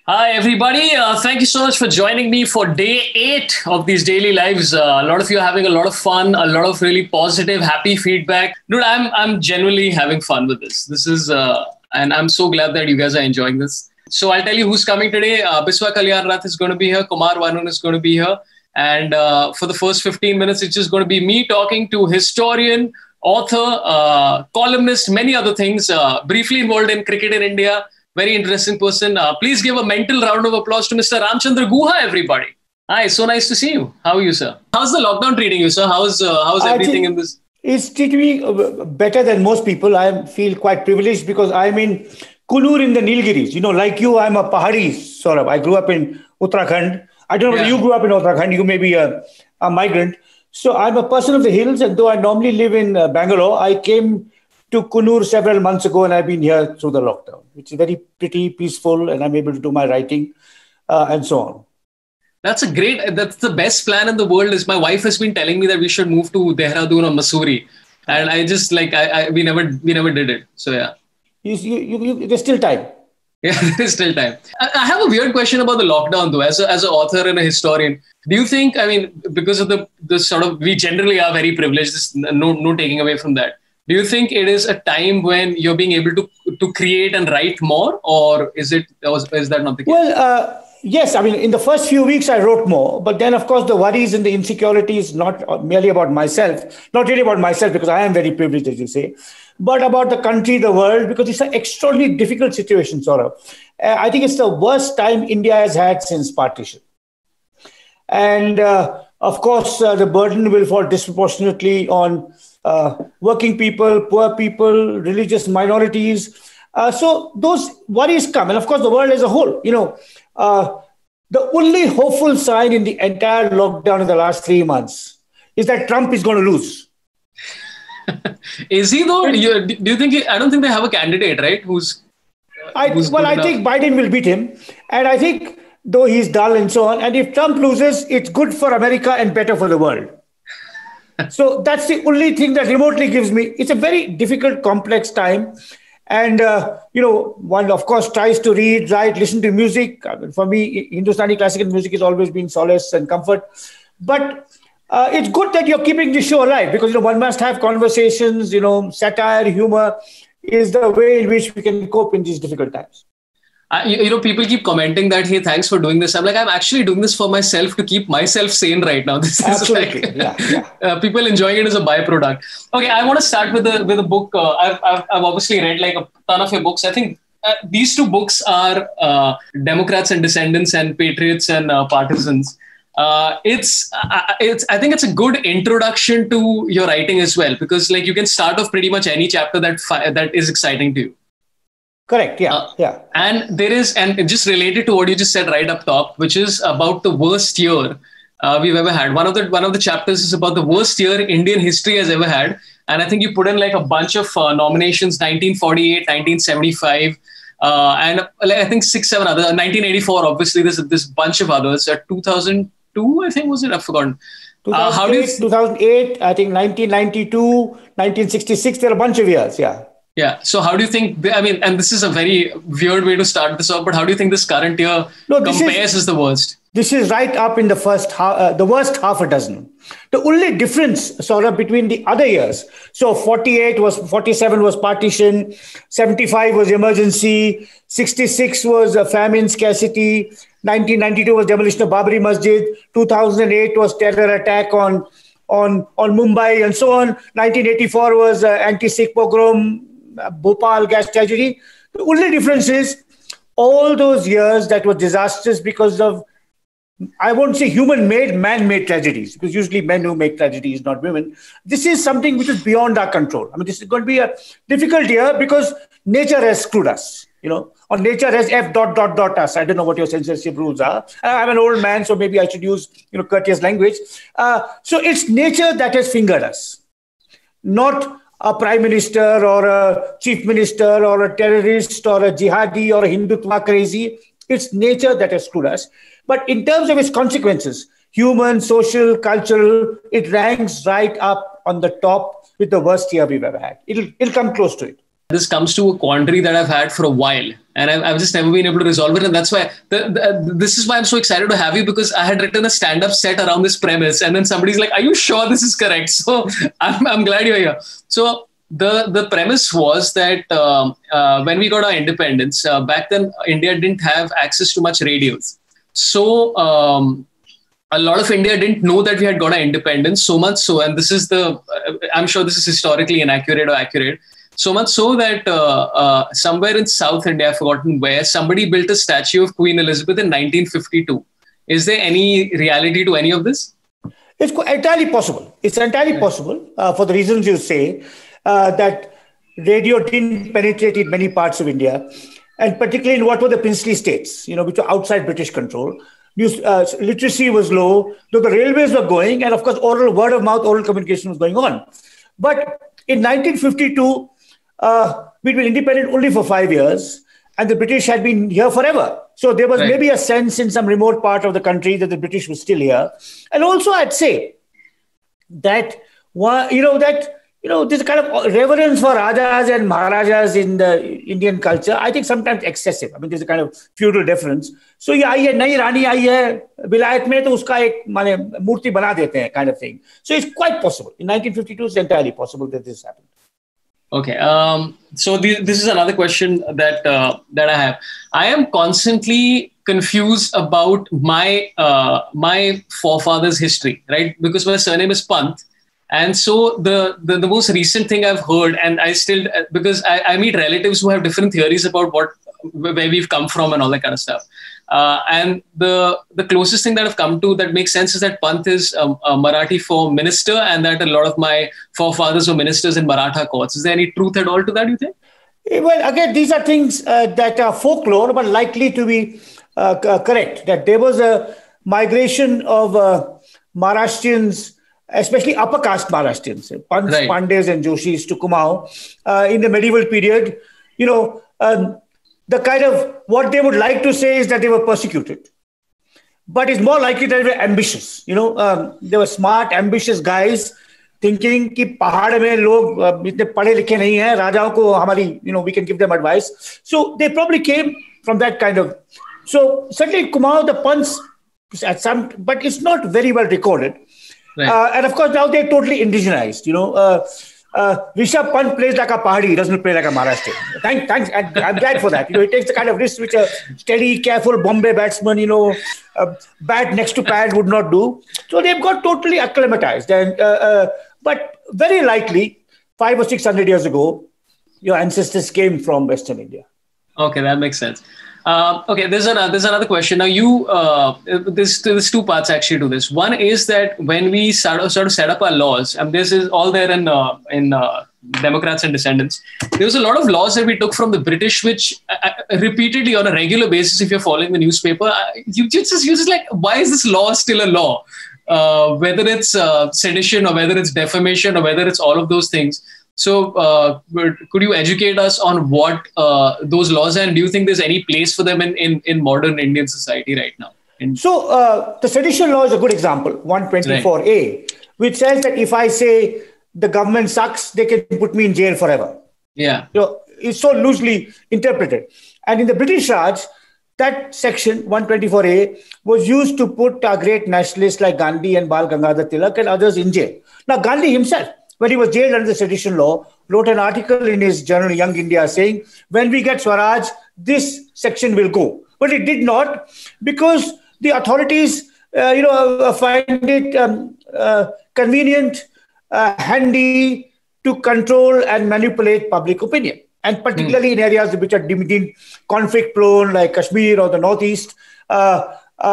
Hi, everybody. Thank you so much for joining me for day 8 of these daily lives. A lot of you are having a lot of fun, a lot of really positive, happy feedback. Dude, I'm genuinely having fun with this. And I'm so glad that you guys are enjoying this. So I'll tell you who's coming today. Biswa Kalyan Rath is going to be here. Kumar Vanun is going to be here. And for the first 15 minutes, it's just going to be me talking to historian, author, columnist, many other things, briefly involved in cricket in India. Very interesting person. Please give a mental round of applause to Mr. Ramchandra Guha, everybody. Hi, so nice to see you. How are you, sir? How's the lockdown treating you, sir? How's everything in this? It's treating me better than most people. I feel quite privileged because I'm in Kulur in the Nilgiris. Like you, I'm a Pahari, Saurabh. I grew up in Uttarakhand. I don't know whether you grew up in Uttarakhand. You may be a migrant. So I'm a person of the hills. And though I normally live in Bangalore, I came to Kunur several months ago, and I've been here through the lockdown, which is very pretty, peaceful, and I'm able to do my writing and so on. That's the best plan in the world. Is my wife has been telling me that we should move to Dehradun or Mussoorie, and I just we never did it. So yeah, there's still time. Yeah, there's still time. I have a weird question about the lockdown, though. As an author and a historian, do you think? I mean, because of the sort of, we generally are very privileged. No taking away from that. Do you think it is a time when you're being able to create and write more, or is that not the case? Well, yes. I mean, in the first few weeks, I wrote more. But then, of course, the worries and the insecurities, not merely about myself, not really about myself, because I am very privileged, as you say, but about the country, the world, because it's an extraordinarily difficult situation, Saurabh. I think it's the worst time India has had since partition. And, of course, the burden will fall disproportionately on working people, poor people, religious minorities. So those worries come. And of course, the world as a whole, the only hopeful sign in the entire lockdown in the last 3 months is that Trump is going to lose. Is he though? Do you think I don't think they have a candidate, right? I think Biden will beat him. And I think though he's dull and so on, and if Trump loses, it's good for America and better for the world. So that's the only thing that remotely gives me. It's a very difficult, complex time. And, one, of course, tries to read, write, listen to music. I mean, for me, Hindustani classical music has always been solace and comfort. But it's good that you're keeping the show alive because, one must have conversations, satire, humor is the way in which we can cope in these difficult times. People keep commenting that, hey, thanks for doing this. I'm like, I'm actually doing this for myself to keep myself sane right now. This is absolutely, people enjoying it as a byproduct. Okay, I want to start with a book. I've obviously read like a ton of your books. I think these two books are Democrats and Descendants and Patriots and Partisans. I think it's a good introduction to your writing as well, because like you can start off pretty much any chapter that is exciting to you. Correct. Yeah. And just related to what you just said right up top, which is about the worst year we've ever had. One of the chapters is about the worst year Indian history has ever had. And I think you put in like a bunch of nominations, 1948, 1975, and I think 6-7 others, 1984, obviously there's this bunch of others, 2002, I think, was it? I've forgotten. 2008, I think 1992, 1966, there are a bunch of years, yeah. Yeah. So how do you think, and this is a very weird way to start this off, but how do you think this current year compares as the worst? This is right up in the the worst half a dozen. The only difference, Saurabh, between the other years. So 47 was partition, 75 was emergency, 66 was a famine, scarcity, 1992 was demolition of Babri Masjid, 2008 was terror attack on Mumbai and so on, 1984 was anti-Sikh pogrom, Bhopal gas tragedy. The only difference is all those years that were disastrous because of, I won't say human-made, man-made tragedies, because usually men who make tragedies, not women. This is something which is beyond our control. I mean, this is going to be a difficult year because nature has screwed us, or nature has us. I don't know what your censorship rules are. I'm an old man, so maybe I should use, courteous language. So it's nature that has fingered us, not a prime minister or a chief minister or a terrorist or a jihadi or a Hindutva crazy. It's nature that has screwed us. But in terms of its consequences, human, social, cultural, it ranks right up on the top with the worst year we've ever had. It'll come close to it. this comes to a quandary that I've had for a while, and I've just never been able to resolve it. And that's why this is why I'm so excited to have you, because I had written a stand-up set around this premise, and then somebody's like, "Are you sure this is correct?" So I'm glad you're here. So the premise was that when we got our independence, back then India didn't have access to much radios. So a lot of India didn't know that we had got our independence, so much so, and this is I'm sure this is historically inaccurate or accurate, so much so that somewhere in South India, I've forgotten where, somebody built a statue of Queen Elizabeth in 1952. Is there any reality to any of this? It's entirely possible. It's entirely possible for the reasons you say, that radio didn't penetrate in many parts of India, and particularly in what were the princely states, which were outside British control. Literacy was low, though the railways were going, and of course, word of mouth, oral communication was going on. But in 1952, we'd been independent only for 5 years, and the British had been here forever. So there was maybe a sense in some remote part of the country that the British was still here. And also, I'd say that, there's a kind of reverence for Rajas and Maharajas in the Indian culture. I think sometimes excessive. I mean, there's a kind of feudal deference. So ये आई है, नई रानी आई है विलायत में, तो उसका एक माने मूर्ति बना देते हैं, kind of thing. So it's quite possible. In 1952, it's entirely possible that this happened. Okay. So this is another question that I have. I am constantly confused about my forefathers' history, right? Because my surname is Pant. And so the most recent thing I've heard, and I still, because I meet relatives who have different theories about where we've come from and all that kind of stuff. And the closest thing that I've come to that makes sense is that Pant is a Marathi for minister, and that a lot of my forefathers were ministers in Maratha courts. Is there any truth at all to that, you think? Well, again, these are things that are folklore, but likely to be correct. That there was a migration of Maharashtrians, especially upper caste Maharashtrians, Pants, Pandes and Joshis to Kumaon in the medieval period. The kind of what they would like to say is that they were persecuted, but it's more likely that they were ambitious. They were smart, ambitious guys thinking कि पहाड़ में लोग इतने पढ़े लिखे नहीं हैं, राजाओं को हमारी, we can give them advice. So they probably came from that kind of. So certainly Kumaon, the Pants, at some, but it's not very well recorded. Right. And of course, now they're totally indigenized. Rishabh Pant plays like a Pahadi, he doesn't play like a Maharashtrian. Thanks. I'm glad for that. He takes the kind of risk which a steady, careful Bombay batsman, bat next to pad would not do. So they've got totally acclimatized. And but very likely, 500 or 600 years ago, your ancestors came from Western India. Okay, that makes sense. Okay, there's another question. Now, there's two parts actually to this. One is that when we sort of set up our laws, and this is all there in Democrats and Descendants, there was a lot of laws that we took from the British, which repeatedly on a regular basis, if you're following the newspaper, you just like, why is this law still a law? Whether it's sedition or whether it's defamation or whether it's all of those things. So could you educate us on what those laws are, and do you think there's any place for them in modern Indian society right now? So the sedition law is a good example, 124A, which says that if I say the government sucks, they can put me in jail forever. Yeah. So it's so loosely interpreted. And in the British Raj, that section, 124A, was used to put great nationalists like Gandhi and Bal Gangadhar Tilak and others in jail. Now, Gandhi himself, when he was jailed under the sedition law, wrote an article in his journal Young India saying, when we get Swaraj, this section will go. But it did not, because the authorities find it convenient, handy to control and manipulate public opinion. And particularly in areas which are deemed conflict prone, like Kashmir or the Northeast, and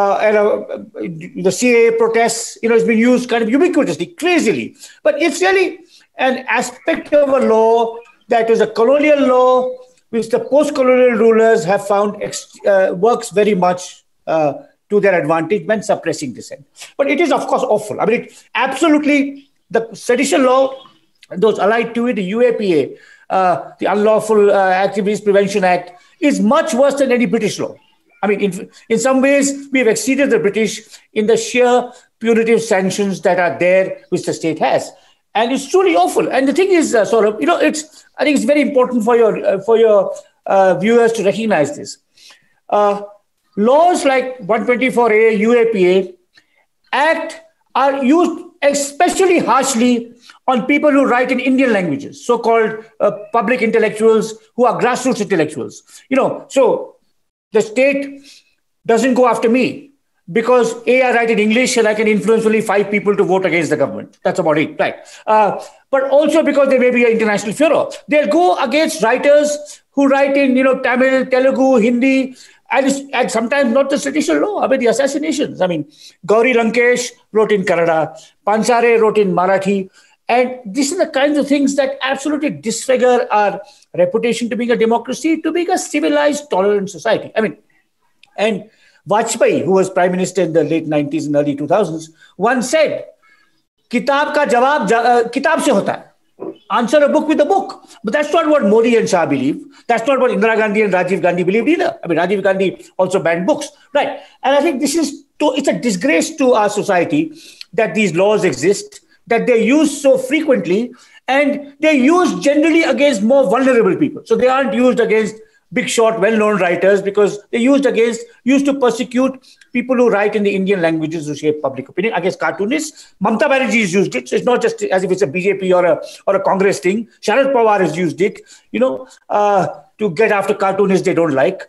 the CAA protests, it's been used kind of ubiquitously, crazily. But it's really an aspect of a law that is a colonial law, which the post-colonial rulers have found works very much to their advantage when suppressing dissent. But it is, of course, awful. I mean, absolutely, the sedition law, those allied to it, the UAPA, the Unlawful Activities Prevention Act, is much worse than any British law. I mean, in some ways, we have exceeded the British in the sheer punitive sanctions that are there, which the state has. And it's truly awful. And the thing is, Saurabh, I think it's very important for your viewers to recognize this. Laws like 124A, UAPA Act are used especially harshly on people who write in Indian languages, so-called public intellectuals who are grassroots intellectuals. So the state doesn't go after me because I write in English and I can influence only 5 people to vote against the government. That's about it, right? But also because there may be an international furor. They'll go against writers who write in, Tamil, Telugu, Hindi, and sometimes not the traditional law. The assassinations. Gauri Lankesh wrote in Kannada, Pansare wrote in Marathi. And these are the kinds of things that absolutely disfigure our reputation to being a democracy, to being a civilized, tolerant society. And Vajpayee, who was prime minister in the late 90s and early 2000s, once said, "Kitab ka jawab kitab se hota hai. Answer a book with a book." But that's not what Modi and Shah believe. That's not what Indira Gandhi and Rajiv Gandhi believed either. Rajiv Gandhi also banned books, right? And I think it's a disgrace to our society that these laws exist, that they're used so frequently, and they're used generally against more vulnerable people. So they aren't used against big shot, well-known writers, because they're used to persecute people who write in the Indian languages to shape public opinion, against cartoonists. Mamata Banerjee has used it. So it's not just as if it's a BJP or a Congress thing. Sharad Pawar has used it, to get after cartoonists they don't like.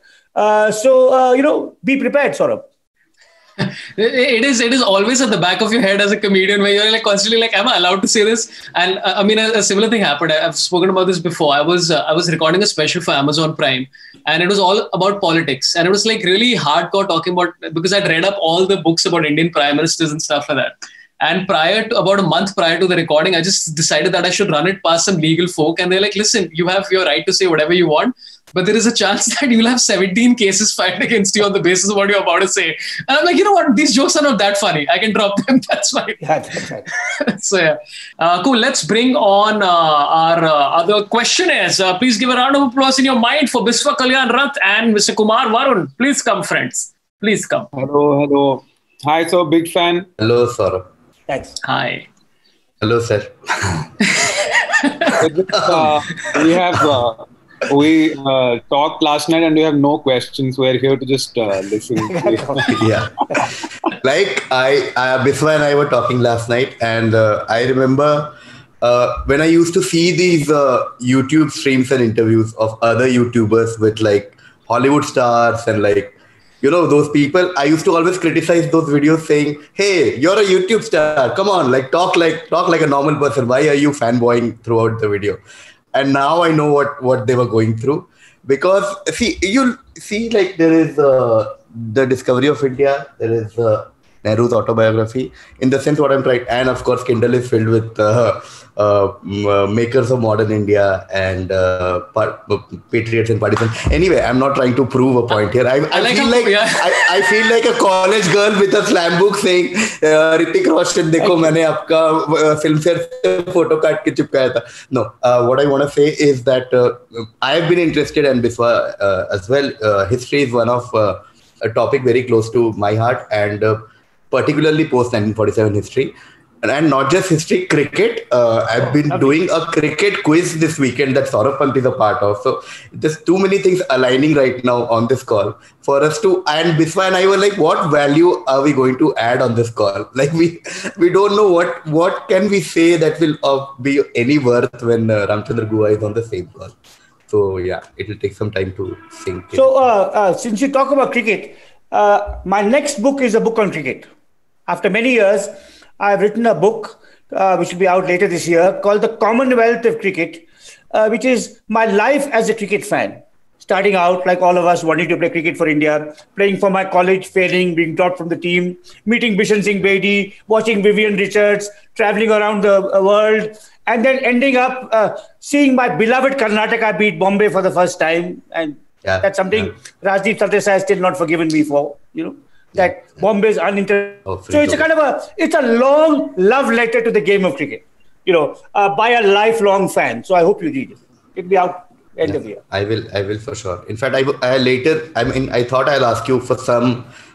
So be prepared, Saurabh. It is always at the back of your head as a comedian where you're constantly am I allowed to say this? And a similar thing happened. I've spoken about this before. I was recording a special for Amazon Prime, and it was all about politics, and it was really hardcore talking about, because I'd read up all the books about Indian prime ministers and stuff like that. And about a month prior to the recording, I just decided that I should run it past some legal folk. And they're like, "Listen, you have your right to say whatever you want, but there is a chance that you'll have 17 cases filed against you on the basis of what you're about to say." And I'm like, you know what? These jokes are not that funny. I can drop them. That's fine. Yeah, that's right. So, yeah. Cool. Let's bring on our other questionnaires. Please give a round of applause in your mind for Biswa Kalyan Rath and Mr. Kumar Varun. Please come, friends. Please come. Hello. Hi, so big fan. Hello, Saurabh. Thanks. Hi. Hello, sir. We talked last night and we have no questions. We're here to just listen. Yeah. Biswa and I were talking last night, and I remember when I used to see these YouTube streams and interviews of other YouTubers with Hollywood stars and those people, I used to always criticize those videos saying, "Hey, you're a YouTube star. Come on, talk like a normal person. Why are you fanboying throughout the video?" And now I know what they were going through, because there is the discovery of India, there is Nehru's autobiography. In the sense, what I'm trying, and of course, Kindle is filled with makers of modern India and patriots and partisans. Anyway, I'm not trying to prove a point here. I feel like a college girl with a slam book saying, "Hrithik Roshan, dekho, maine aapka filmfare se photo kaat ke chipkaya tha." No, what I want to say is that I've been interested, and Biswa as well. History is one of a topic very close to my heart, and particularly post-1947 history. And not just history, cricket. I've been doing a cricket quiz this weekend that Saurabh Pant is a part of. So there's too many things aligning right now on this call for us to, and Biswa and I were like, what value are we going to add on this call? We don't know what can we say that will be any worth when Ramchandra Guha is on the same call. So yeah, it will take some time to sink in. So since you talk about cricket, my next book is a book on cricket. After many years, I've written a book which will be out later this year called The Commonwealth of Cricket, which is my life as a cricket fan. Starting out, like all of us, wanting to play cricket for India, playing for my college, failing, being dropped from the team, meeting Bishan Singh Bedi, watching Vivian Richards, traveling around the world, and then ending up seeing my beloved Karnataka beat Bombay for the first time. And that's something Rajdeep Sardesai has still not forgiven me for, that Bombay is uninterested. So it's a long love letter to the game of cricket, by a lifelong fan. So I hope you read it. It'll be out end of the year. I will for sure. In fact, I thought I'll ask you for some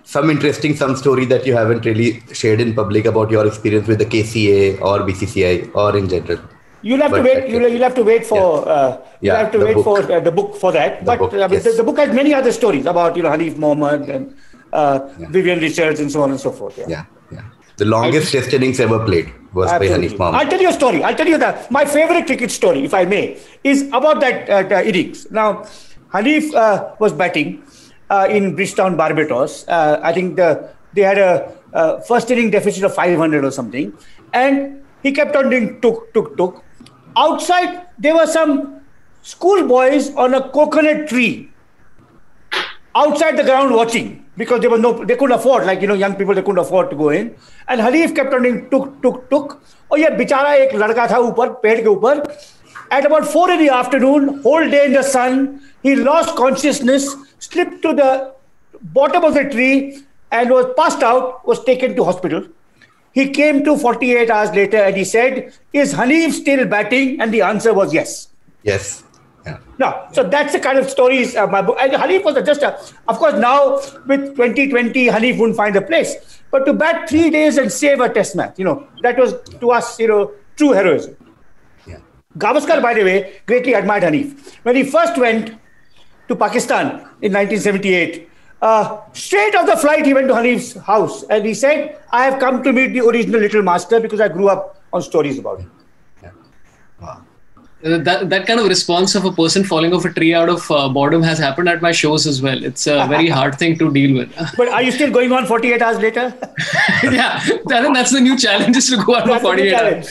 some story that you haven't really shared in public about your experience with the KCA or BCCI or in general? You'll have to wait. You'll have to wait for. For the book for that. The book has many other stories about Hanif Mohammed and Vivian Richards and so on and so forth. Yeah. The longest Test innings ever played was by Hanif Mohammed. I'll tell you a story. My favorite cricket story, if I may, is about that innings. Now, Hanif was batting in Bridgetown, Barbados. I think they had a first inning deficit of 500 or something, and he kept on doing tuk. Outside, there were some schoolboys on a coconut tree outside the ground watching, because they couldn't afford, young people, they couldn't afford to go in. And Hanif kept on doing tuk. और ये बेचारा एक लड़का था ऊपर पेड़ के ऊपर. At about 4 in the afternoon, whole day in the sun, he lost consciousness, slipped to the bottom of the tree and was passed out, was taken to hospital. He came to 48 hours later and he said, "Is Hanif still batting?" And the answer was yes. Yes. Yeah. No, so that's the kind of stories my book. And Hanif was of course, now with 2020, Hanif wouldn't find a place. But to bat 3 days and save a test match, that was to us, true heroism. Yeah. Gavaskar, by the way, greatly admired Hanif. When he first went to Pakistan in 1978, straight off the flight, he went to Hanif's house and he said, "I have come to meet the original Little Master because I grew up on stories about him." Yeah. Wow. That kind of response of a person falling off a tree out of boredom has happened at my shows as well. It's a very hard thing to deal with. But are you still going on 48 hours later? Yeah, I think that's the new challenge, is to go on for 48 hours.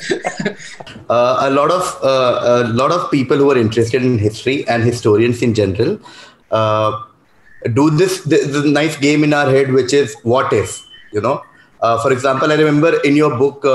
A lot of people who are interested in history and historians in general do this nice game in our head, which is what if, for example, I remember in your book,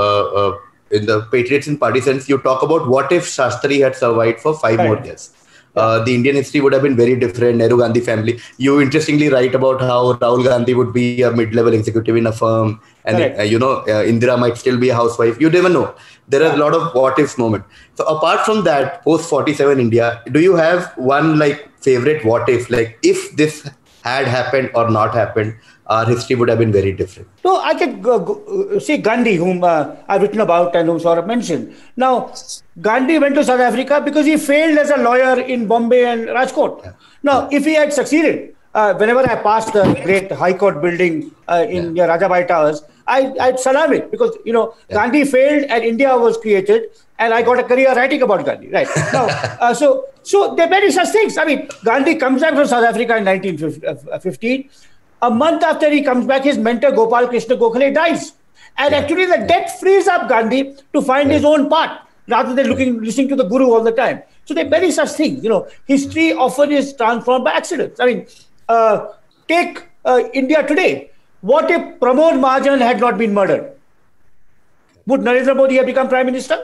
in the Patriots and Partisans, you talk about what if Shastri had survived for 5 more years. The Indian history would have been very different. Nehru Gandhi family. You interestingly write about how Rahul Gandhi would be a mid-level executive in a firm, and Indira might still be a housewife. You never know. There are a lot of what if moments. So apart from that, post 47 India, do you have one favorite what if? If this had happened or not happened, our history would have been very different. No, I could see Gandhi, whom I've written about and whom Saurabh mentioned. Now, Gandhi went to South Africa because he failed as a lawyer in Bombay and Rajkot. Yeah. Now, if he had succeeded, whenever I passed the great High Court building in Rajabai Towers, I'd salam it because, Gandhi failed and India was created and I got a career writing about Gandhi. Right. Now, so there are many such things. I mean, Gandhi comes back from South Africa in 1915. A month after he comes back, his mentor Gopal Krishna Gokhale dies. And actually the death frees up Gandhi to find his own path rather than listening to the guru all the time. So there are many such things. History often is transformed by accidents. I mean, take India today. What if Pramod Mahajan had not been murdered? Would Narendra Modi have become Prime Minister?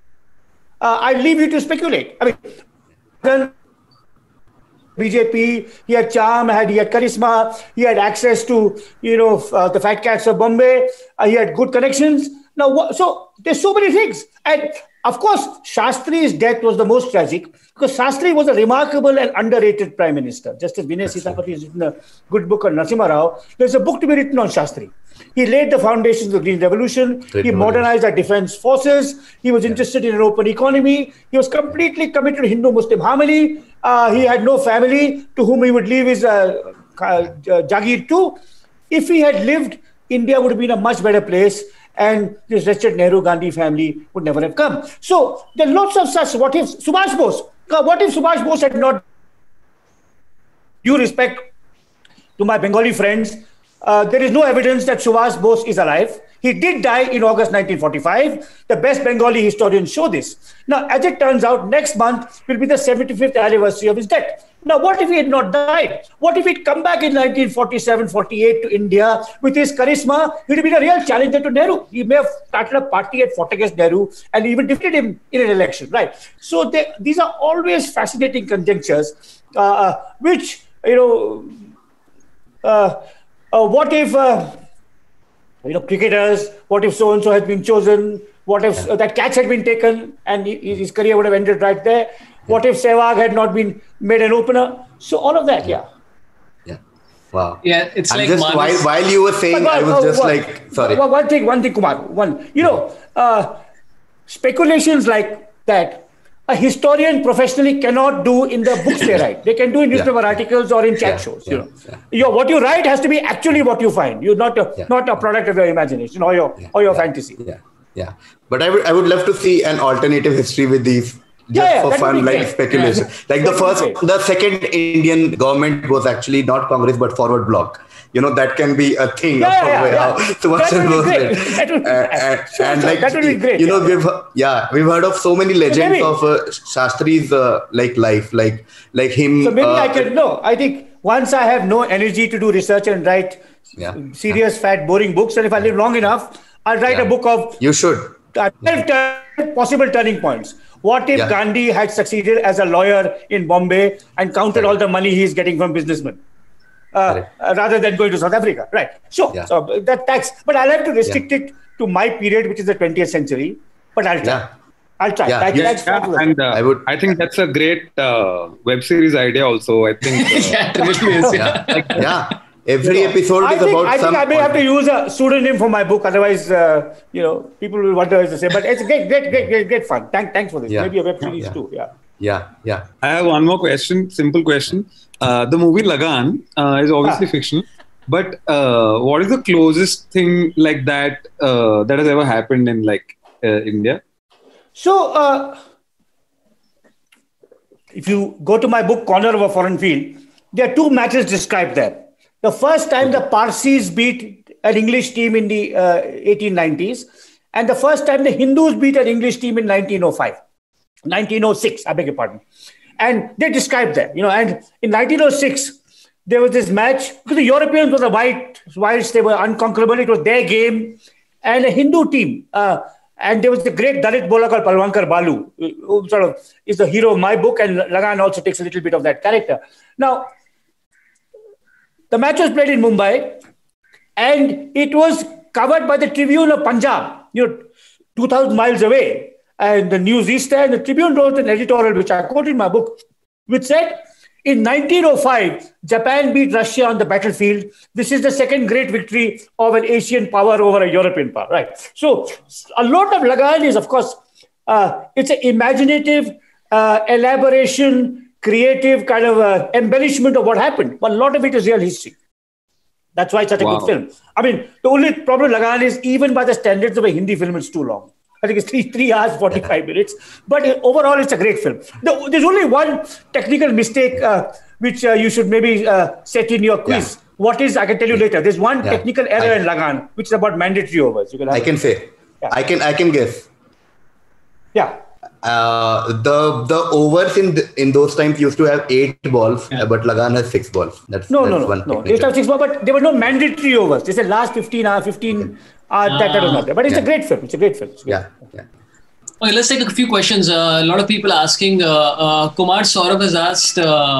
I leave you to speculate. I mean, BJP, he had charm, he had charisma, he had access to, the fat cats of Bombay, he had good connections. Now, so there's so many things. And of course, Shastri's death was the most tragic because Shastri was a remarkable and underrated Prime Minister. Just as Vinay Sitapati has written a good book on Narasimha Rao, there's a book to be written on Shastri. He laid the foundations of the Green Revolution. He modernized our defense forces. He was interested in an open economy. He was completely committed to Hindu-Muslim harmony. He had no family to whom he would leave his Jagir to. If he had lived, India would have been a much better place and this wretched Nehru-Gandhi family would never have come. So there are lots of such what ifs. Subhash Bose. What if Subhash Bose had not... Due respect to my Bengali friends, there is no evidence that Subhash Bose is alive. He did die in August 1945. The best Bengali historians show this. Now, as it turns out, next month will be the 75th anniversary of his death. Now, what if he had not died? What if he'd come back in 1947-48 to India with his charisma? He'd have been a real challenger to Nehru. He may have started a party and fought against Nehru and even defeated him in an election, right? So these are always fascinating conjunctures, which, what if, cricketers, what if so-and-so has been chosen? What if that catch had been taken and his career would have ended right there? What if Sehwag had not been made an opener? So all of that, yeah. Wow. Yeah, it's I'm like just while you were saying, I was just like, sorry. One thing, Kumar. Speculations like that, a historian professionally cannot do in the books they write. They can do in newspaper articles or in chat shows. What you write has to be actually what you find. You're not a product of your imagination or your fantasy. Yeah. But I would love to see an alternative history with these. Just for fun, like speculation. Like the second Indian government was actually not Congress but Forward Bloc. That can be a thing. That would be great. We've heard of so many legends of Shastri's life, like him. So maybe I can I think once I have no energy to do research and write serious, fat, boring books, and if I live long enough, I'll write a book of 12 possible turning points. What if Gandhi had succeeded as a lawyer in Bombay and counted all the money he's getting from businessmen rather than going to South Africa? Right. So that's, but I'll have to restrict it to my period, which is the 20th century. But I'll try. I'll try. I think that's a great web series idea also. I think. It really is. Every episode is about I think I may have to use a pseudonym for my book. Otherwise, people will wonder what to say. But it's great fun. Thanks for this. Maybe a web series too. Yeah. I have one more question. Simple question. The movie Lagan is obviously fictional. But what is the closest thing like that that has ever happened in India? So, if you go to my book, Corner of a Foreign Field, there are two matches described there. The first time the Parsis beat an English team in the 1890s, and the first time the Hindus beat an English team in 1906, I beg your pardon. And they described that, and in 1906, there was this match, because the Europeans were the whites, they were unconquerable, it was their game, and a Hindu team, and there was the great Dalit bowler called Palwankar Balu, who sort of is the hero of my book, and Lagan also takes a little bit of that character. Now, the match was played in Mumbai, and it was covered by the Tribune of Punjab, 2,000 miles away. And the news is there, and the Tribune wrote an editorial, which I quote in my book, which said, in 1905, Japan beat Russia on the battlefield. This is the second great victory of an Asian power over a European power. Right. So a lot of Lagan is, of course, it's an imaginative elaboration, creative kind of embellishment of what happened. But a lot of it is real history. That's why it's such a good film. I mean, the only problem with Lagan is, even by the standards of a Hindi film, it's too long. I think it's 3 hours, 45 minutes. But overall, it's a great film. There's only one technical mistake which you should maybe set in your quiz. What is, I can tell you later. There's one technical error in Lagan, which is about mandatory overs. I can say. I can guess. Yeah. The overs in those times used to have 8 balls, but Lagan has 6 balls. No. They used to have 6 balls, but there were no mandatory overs. They said last 15 hours, that was not there. But it's a great film. Yeah. Okay, let's take a few questions. A lot of people asking. Kumar Saurabh has asked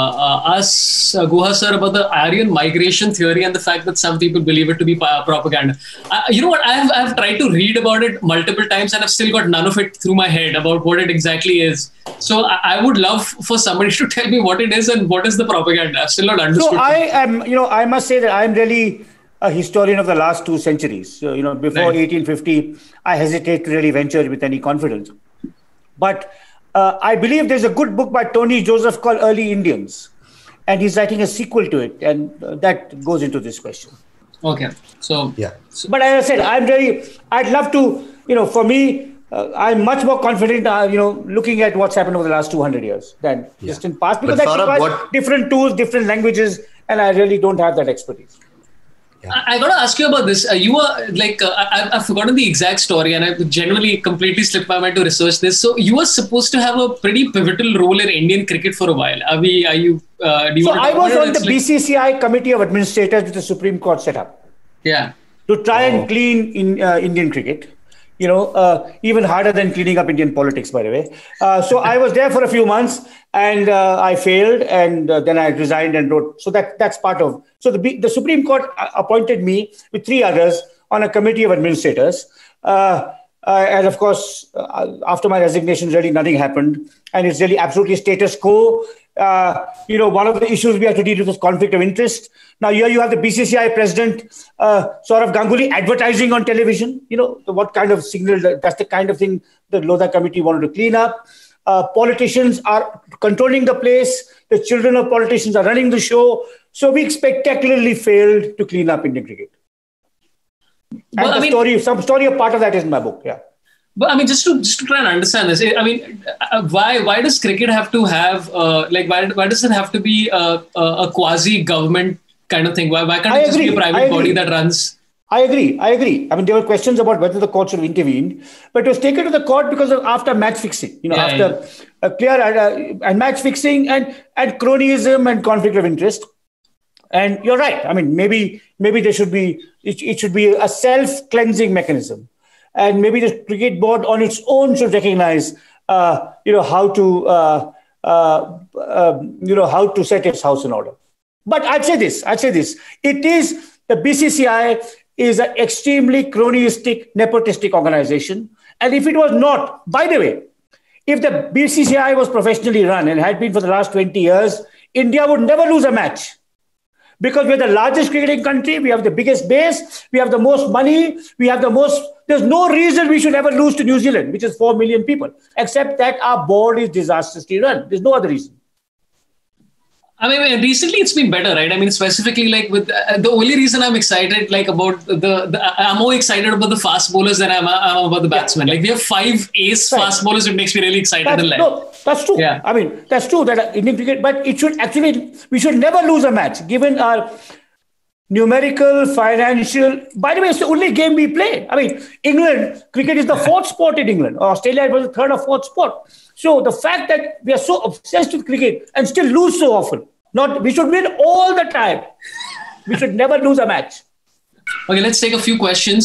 us, Guha sir, about the Aryan migration theory and the fact that some people believe it to be propaganda. You know what? I've tried to read about it multiple times, and I've still got none of it through my head about what it exactly is. So I would love for somebody to tell me what it is and what is the propaganda. I've still not understood. So I must say that I'm really a historian of the last 2 centuries. So, before 1850, I hesitate to really venture with any confidence. But I believe there's a good book by Tony Joseph called Early Indians. And he's writing a sequel to it. And that goes into this question. Okay. So, But as I said, I'd love to, for me, I'm much more confident, looking at what's happened over the last 200 years than just in past. Because that requires different tools, different languages. And I really don't have that expertise. I got to ask you about this. You were I've forgotten the exact story, and I genuinely completely slipped my mind to research this. So you were supposed to have a pretty pivotal role in Indian cricket for a while. I was on the BCCI Committee of Administrators which the Supreme Court set up. Yeah. To try and clean in Indian cricket. Even harder than cleaning up Indian politics, by the way. So I was there for a few months, and I failed, and then I resigned and wrote. So that's part of. So the Supreme Court appointed me with 3 others on a committee of administrators, and of course, after my resignation, really nothing happened, and it's really absolutely status quo. One of the issues we have to deal with is conflict of interest. Now, here you have the BCCI president, Sourav Ganguly, advertising on television. What kind of signal, that's the kind of thing the Lodha committee wanted to clean up. Politicians are controlling the place. The children of politicians are running the show. So we spectacularly failed to clean up Indian cricket. And some story, a part of that is in my book, yeah. But I mean, just to try and understand this, I mean, why does cricket have to have why does it have to be a quasi government kind of thing? Why can't it just be a private body that runs? I agree. I mean, there were questions about whether the court should have intervened, but it was taken to the court because of after match fixing. After a clear and match fixing and cronyism and conflict of interest. And you're right. I mean, maybe there should be it should be a self-cleansing mechanism. And maybe the cricket board on its own should recognize, how to set its house in order. But I'd say this: it is the BCCI is an extremely cronyistic, nepotistic organization, and if it was not, by the way, if the BCCI was professionally run and had been for the last 20 years, India would never lose a match. Because we're the largest cricketing country, we have the biggest base, we have the most money, there's no reason we should ever lose to New Zealand, which is 4 million people, except that our board is disastrously run. There's no other reason. I mean, recently it's been better, right? I mean, specifically like with the only reason I'm excited about I'm more excited about the fast bowlers than I'm about the batsmen. Like we have 5 ace fast bowlers, it makes me really excited. That's true. Yeah. I mean, that's true that Indian cricket, but we should never lose a match given our numerical, financial. By the way, it's the only game we play. I mean, England, cricket is the 4th sport in England. Australia was the 3rd or 4th sport. So the fact that we are so obsessed with cricket and still lose so often, we should win all the time. We should never lose a match. Okay, let's take a few questions.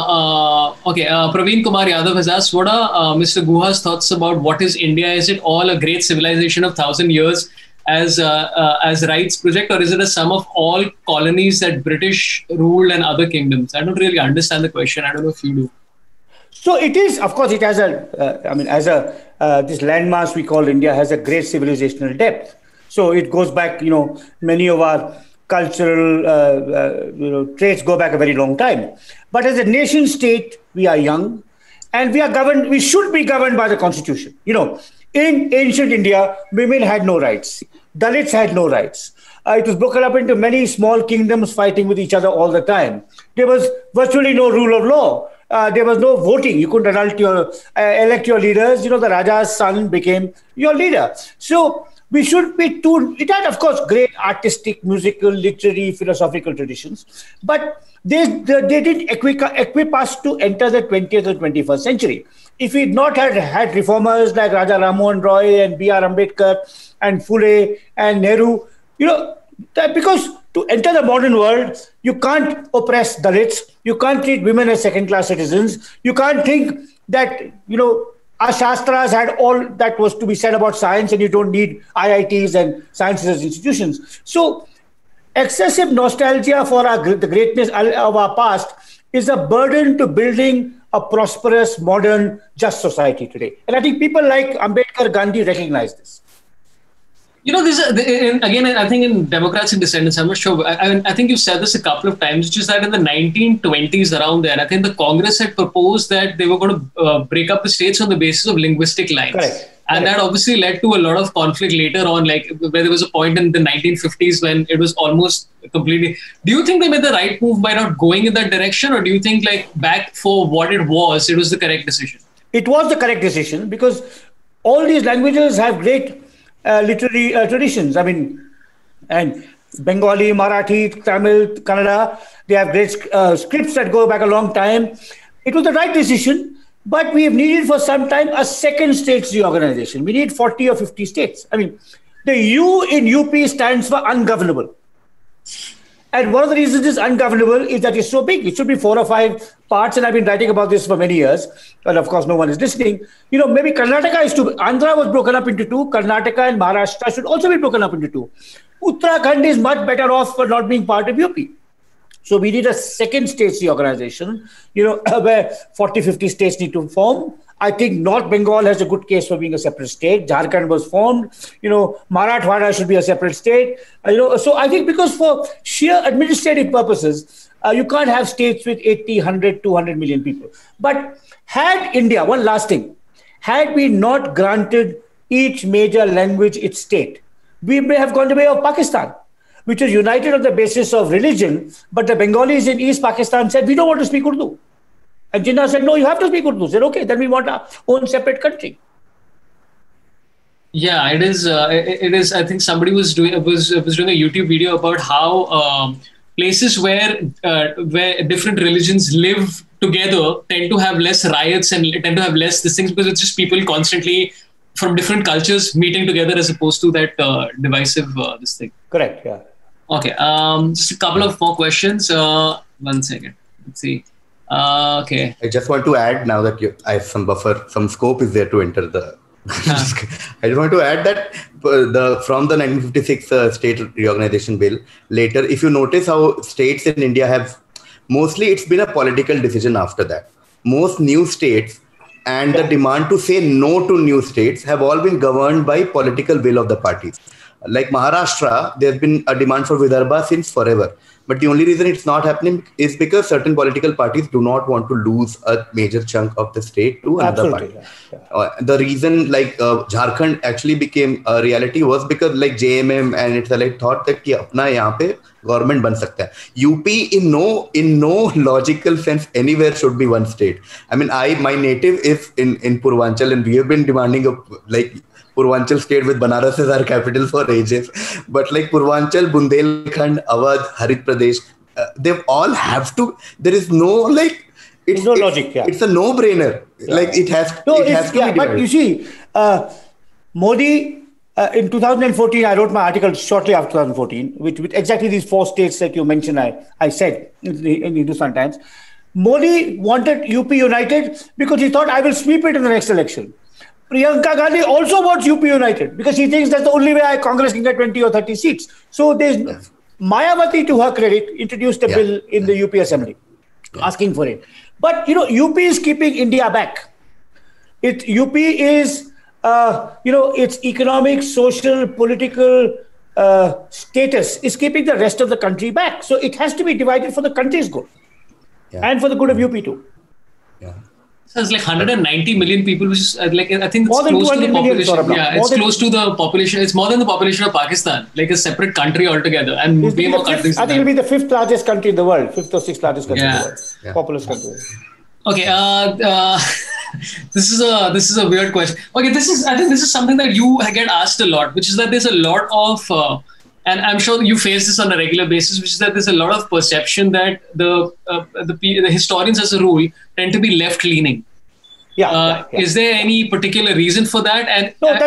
Praveen Kumar Yadav has asked, what are Mr. Guha's thoughts about what is India? Is it all a great civilization of 1,000 years as Wright's project, or is it a sum of all colonies that British ruled and other kingdoms? I don't really understand the question. I don't know if you do. So it is, of course, it has this landmass we call India has a great civilizational depth. So it goes back, many of our cultural traits go back a very long time. But as a nation state, we are young and we should be governed by the constitution. In ancient India, women had no rights. Dalits had no rights. It was broken up into many small kingdoms fighting with each other all the time. There was virtually no rule of law. There was no voting. You couldn't elect your leaders. The Raja's son became your leader. So we should be it had, of course, great artistic, musical, literary, philosophical traditions, but they didn't equip us to enter the 20th or 21st century. If we had not had reformers like Raja Ram Mohan Roy and B.R. Ambedkar and Phule and Nehru, because to enter the modern world, you can't oppress Dalits, you can't treat women as second-class citizens, you can't think that, our Shastras had all that was to be said about science, and you don't need IITs and sciences as institutions. So excessive nostalgia for the greatness of our past is a burden to building a prosperous, modern, just society today. And I think people like Ambedkar, Gandhi recognize this. Again, I think in Democrats and Descendants, I'm not sure. I think you've said this a couple of times, which is that in the 1920s around there, I think the Congress had proposed that they were going to break up the states on the basis of linguistic lines. Correct. And that obviously led to a lot of conflict later on, like where there was a point in the 1950s when it was almost completely... Do you think they made the right move by not going in that direction? Or do you think back for what it was the correct decision? It was the correct decision because all these languages have great literary traditions. I mean, and Bengali, Marathi, Tamil, Kannada, they have great scripts that go back a long time. It was the right decision, but we have needed for some time a second states reorganization. We need 40 or 50 states. I mean, the U in UP stands for ungovernable. And one of the reasons it's ungovernable is that it's so big. It should be 4 or 5 parts, and I've been writing about this for many years. And of course, no one is listening. Maybe Karnataka is too. Andhra was broken up into 2. Karnataka and Maharashtra should also be broken up into 2. Uttarakhand is much better off for not being part of UP. So we need a second states reorganization, where 40, 50 states need to form. I think North Bengal has a good case for being a separate state. Jharkhand was formed. Marathwada should be a separate state. So I think because for sheer administrative purposes, you can't have states with 80, 100, 200 million people. But had India, one last thing, had we not granted each major language its state, we may have gone the way of Pakistan, which was united on the basis of religion, but the Bengalis in East Pakistan said, we don't want to speak Urdu. And Jinnah said, no, you have to speak Urdu. Said, okay, then we want our own separate country. Yeah, it is. It is. I think somebody was doing a YouTube video about how places where different religions live together tend to have less riots and tend to have less these things because it's just people constantly from different cultures meeting together as opposed to that divisive this thing. Correct. Yeah. Okay. Just a couple of more questions. 1 second. Let's see. Okay. I just want to add now that I have some buffer, some scope is there to enter the. I just want to add that from the 1956 state reorganization bill, later, if you notice how states in India have, mostly it's been a political decision after that. Most new states and the demand to say no to new states have all been governed by political will of the parties. Like Maharashtra, there's been a demand for Vidarbha since forever. But the only reason it's not happening is because certain political parties do not want to lose a major chunk of the state to another party. Yeah. The reason Jharkhand actually became a reality was because like JMM and it's like thought that कि अपना यहाँ पे government बन सकता है. UP in no logical sense anywhere should be one state. I mean, my native is in Purvanchal and we have been demanding Purvanchal state with Banaras as our capital for ages. But like Purvanchal, Bundelkhand, Awadh, Harit Pradesh, they all have to, there is no it's no logic. Yeah. It's a no-brainer. Yeah. Like it has to be divided. But you see, Modi, in 2014, I wrote my article shortly after 2014, with exactly these 4 states that you mentioned, I said in Hindustan Times. Modi wanted UP united because he thought I will sweep it in the next election. Priyanka Gandhi also wants UP united because he thinks that's the only way Congress can get 20 or 30 seats. So there's Mayawati, to her credit, introduced a bill in the UP Assembly asking for it. But, UP is keeping India back. UP is, its economic, social, political status is keeping the rest of the country back. So it has to be divided for the country's good and for the good of UP too. Yeah. So it's like 190 million people, which is I think it's more close to the population. Million, it's close to the population. It's more than the population of Pakistan, like a separate country altogether, and way more countries. I think it'll be the 5th largest country in the world, 5th or 6th largest country in the world, populous country. Okay, this is a weird question. Okay, I think this is something that you get asked a lot, which is that there's a lot of. And I'm sure you face this on a regular basis, which is that there's a lot of perception that the historians, as a rule, tend to be left-leaning. Is there any particular reason for that? And no,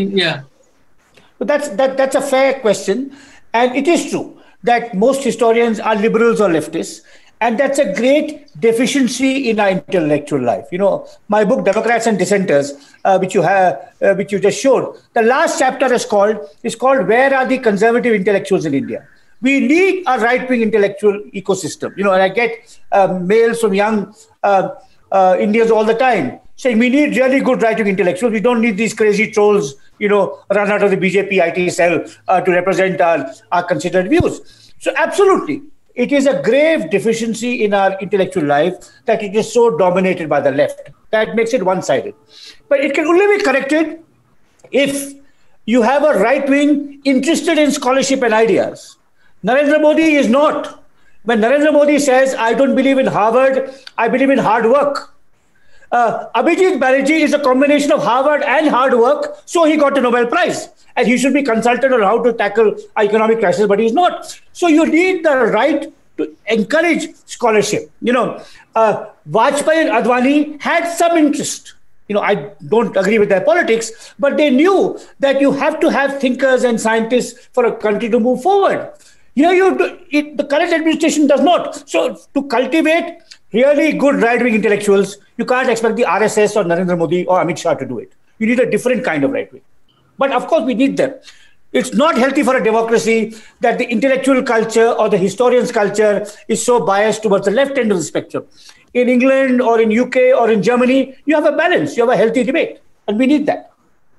But that's a fair question, and it is true that most historians are liberals or leftists, and that's a great deficiency in our intellectual life. My book Democrats and Dissenters, which you just showed, the last chapter is called Where Are the Conservative Intellectuals in India? We need a right-wing intellectual ecosystem. And I get mails from young Indians all the time saying we need really good right-wing intellectuals. We don't need these crazy trolls, run out of the BJP IT cell to represent our considered views. So absolutely. It is a grave deficiency in our intellectual life that it is so dominated by the left. That makes it one-sided. But it can only be corrected if you have a right wing interested in scholarship and ideas. Narendra Modi is not. When Narendra Modi says, I don't believe in Harvard, I believe in hard work. Abhijit Banerjee is a combination of Harvard and hard work, so he got a Nobel Prize. And he should be consulted on how to tackle economic crisis, but he's not. So you need the right to encourage scholarship. Vajpayee and Advani had some interest. I don't agree with their politics, but they knew that you have to have thinkers and scientists for a country to move forward. The current administration does not. So to cultivate really good right-wing intellectuals, you can't expect the RSS or Narendra Modi or Amit Shah to do it. You need a different kind of right-wing. But of course, we need them. It's not healthy for a democracy that the intellectual culture or the historian's culture is so biased towards the left end of the spectrum. In England or in UK or in Germany, you have a balance, you have a healthy debate, and we need that.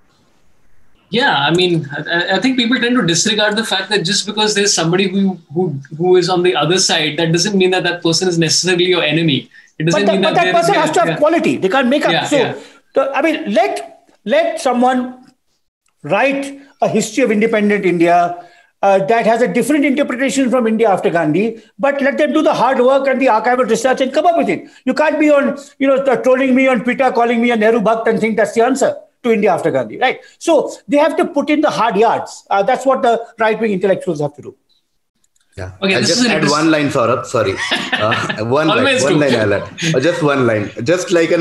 Yeah, I mean, I think people tend to disregard the fact that just because there's somebody who is on the other side, that doesn't mean that that person is necessarily your enemy. It doesn't mean that person has to have quality. They can't make up. I mean, let someone write a history of independent India that has a different interpretation from India after Gandhi, but let them do the hard work and the archival research and come up with it. You can't be on, trolling me on Twitter, calling me a Nehru Bhakt and think that's the answer to India after Gandhi, right? So they have to put in the hard yards. That's what the right-wing intellectuals have to do. Yeah. Okay, I'll just add one line, Saurabh. Sorry, one line. I'll add. Just one line. Just like a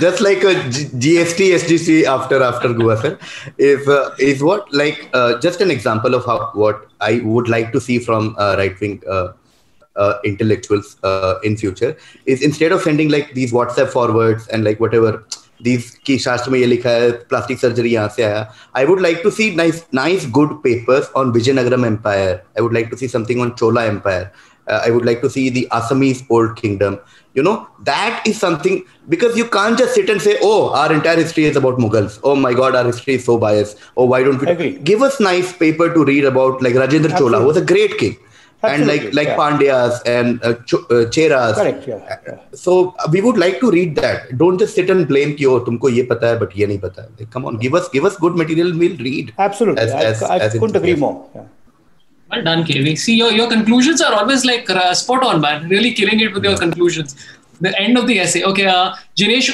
GST SGC after Goa, sir, is what like just an example of what I would like to see from right-wing intellectuals in future is, instead of sending like these WhatsApp forwards and like whatever. These की शास्त्र में ये लिखा है plastic surgery यहाँ से आया. I would like to see nice good papers on Vijayanagaram Empire. I would like to see something on Chola Empire. I would like to see the Assamese Old Kingdom. That is something, because you can't just sit and say, oh, our entire history is about Mughals. Oh my God, our history is so biased. Oh, why don't we give us nice paper to read about, like Rajendra Chola, who was a great king. Absolutely, and like Pandyas and Cheras. Correct, yeah. So we would like to read that. Don't just sit and blame कि तुमको ये पता है but ये नहीं पता है. Like, come on, give us good material. We'll read. Absolutely, I couldn't agree more. Yeah. Well done, KV. See, your conclusions are always like spot on, man. Really killing it with your conclusions. The end of the essay. Okay, Jinesh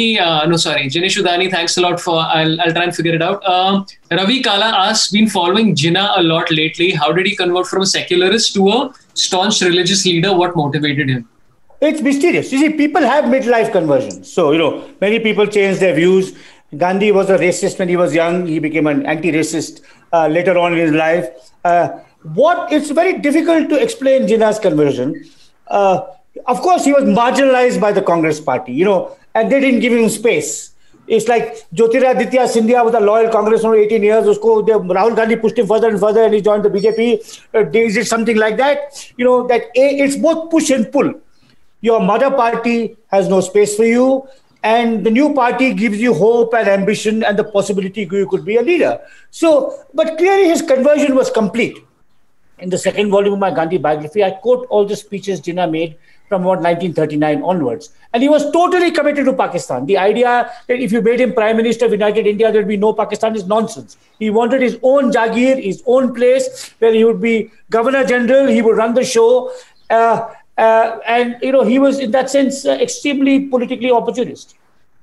Udani, thanks a lot for, I'll try and figure it out. Ravi Kala asks, been following Jinnah a lot lately. How did he convert from a secularist to a staunch religious leader? What motivated him? It's mysterious. You see, people have midlife conversions. So, many people change their views. Gandhi was a racist when he was young. He became an anti-racist later on in his life. It's very difficult to explain Jinnah's conversion. Of course, he was marginalized by the Congress party, and they didn't give him space. It's like Jyotiraditya Scindia was a loyal congressman for 18 years. Rahul Gandhi pushed him further and further, and he joined the BJP. Is it something like that? It's both push and pull. Your mother party has no space for you, and the new party gives you hope and ambition and the possibility you could be a leader. But clearly his conversion was complete. In the second volume of my Gandhi biography, I quote all the speeches Jinnah made from about 1939 onwards. And he was totally committed to Pakistan. The idea that if you made him Prime Minister of United India, there would be no Pakistan is nonsense. He wanted his own Jaagir, his own place, where he would be Governor General, he would run the show. And he was, in that sense, extremely politically opportunist.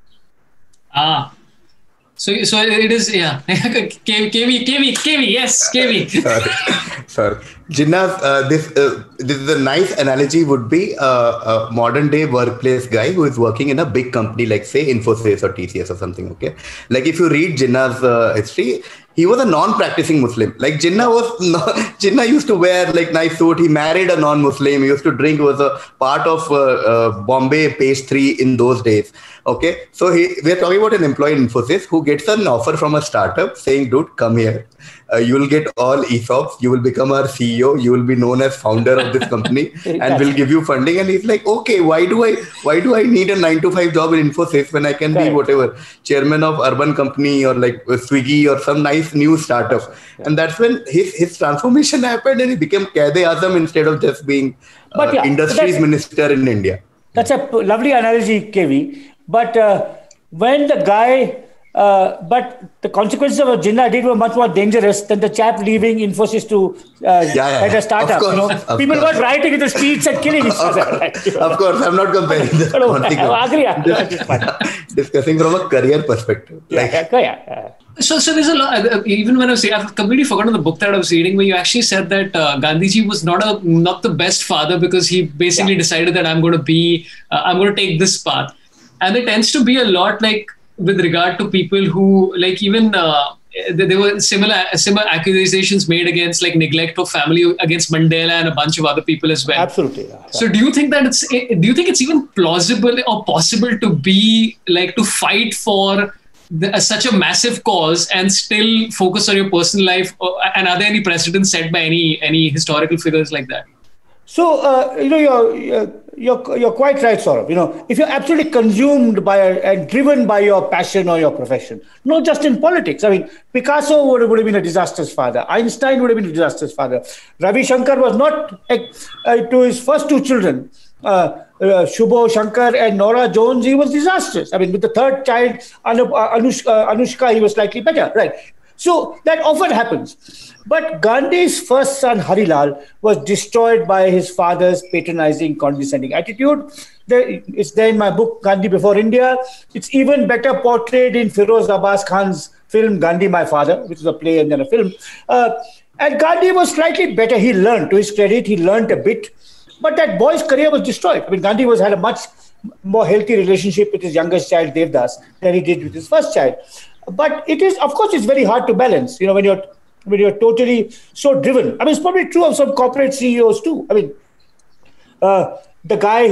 So it is, yeah. KV, yes, KV. Sorry. Jinnah, this is a nice analogy would be a modern day workplace guy who is working in a big company like, say, Infosys or TCS or something, okay? Like if you read Jinnah's history, he was a non-practicing Muslim. Like Jinnah used to wear like nice suit. He married a non-Muslim. He used to drink. He was a part of Bombay Page 3 in those days. Okay, so we're talking about an employee in Infosys who gets an offer from a startup saying, dude, come here. You will get all ESOPs. You will become our CEO. You will be known as founder of this company and we'll give you funding. And he's like, okay, why do I need a 9-to-5 job in Infosys when I can be whatever, chairman of urban company or like Swiggy or some nice new startup. And that's when his transformation happened and he became Quaid-e-Azam instead of just being industries minister in India. That's a lovely analogy, KV. But when the guy, but the consequences of what Jinnah did were much more dangerous than the chap leaving Infosys to head a startup. People got rioting in the streets and killing each other. Of course, I'm not comparing this. I agree. Discussing from a career perspective. So there's a lot. Even when I've completely forgotten the book that I was reading, where you actually said that Gandhiji was not the best father because he basically decided that I'm going to take this path. And there tends to be a lot like with regard to people who like even there were similar accusations made against like neglect of family against Mandela and a bunch of other people as well. Absolutely. Yeah. So do you think it's even plausible or possible to be like to fight for such a massive cause and still focus on your personal life? And are there any precedents set by any historical figures like that? So, you're quite right, Saurabh. If you're absolutely consumed by and driven by your passion or your profession, not just in politics. I mean, Picasso would have been a disastrous father. Einstein would have been a disastrous father. Ravi Shankar was not to his first two children, Shubho Shankar and Nora Jones, he was disastrous. I mean, with the third child, Anushka, he was slightly better, right? So that often happens. But Gandhi's first son, Harilal, was destroyed by his father's patronizing, condescending attitude. It's there in my book, Gandhi Before India. It's even better portrayed in Firoz Abbas Khan's film, Gandhi, My Father, which is a play and then a film. And Gandhi was slightly better. He learned, to his credit, he learned a bit. But that boy's career was destroyed. I mean, Gandhi had a much more healthy relationship with his youngest child, Devdas, than he did with his first child. But it is, of course, it's very hard to balance, when you're totally so driven. I mean, it's probably true of some corporate CEOs too. I mean, the guy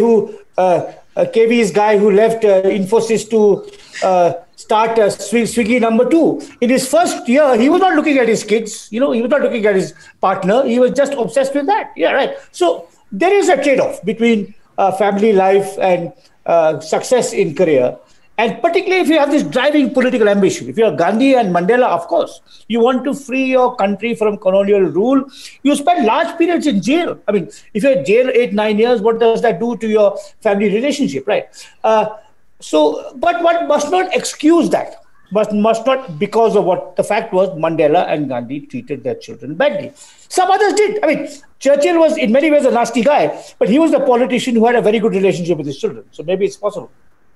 KV's guy who left Infosys to start Swiggy #2. In his first year, he was not looking at his kids. He was not looking at his partner. He was just obsessed with that. Yeah, right. So there is a trade-off between family life and success in career. And particularly if you have this driving political ambition, if you're Gandhi and Mandela, of course, you want to free your country from colonial rule. You spend large periods in jail. I mean, if you're in jail 8-9 years, what does that do to your family relationship, right? But one must not excuse that. Must not, because of what the fact was, Mandela and Gandhi treated their children badly. Some others did. I mean, Churchill was in many ways a nasty guy, but he was a politician who had a very good relationship with his children. So maybe it's possible.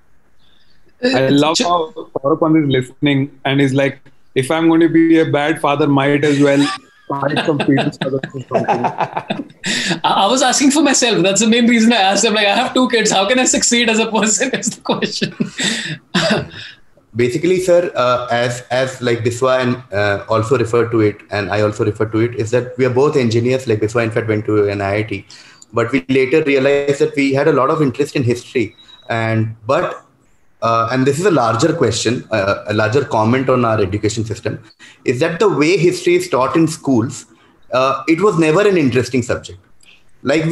I love how Saurabh is listening and is like, if I'm going to be a bad father, might as well find some feelings for something. I was asking for myself. That's the main reason I asked. I'm like, I have 2 kids. How can I succeed as a person? Is the question. Basically, sir, as like Biswa and also referred to it, and I also referred to it, is that we are both engineers. Like Biswa, in fact, went to an IIT, but we later realized that we had a lot of interest in history, and this is a larger question, a larger comment on our education system, is that the way history is taught in schools, it was never an interesting subject. Like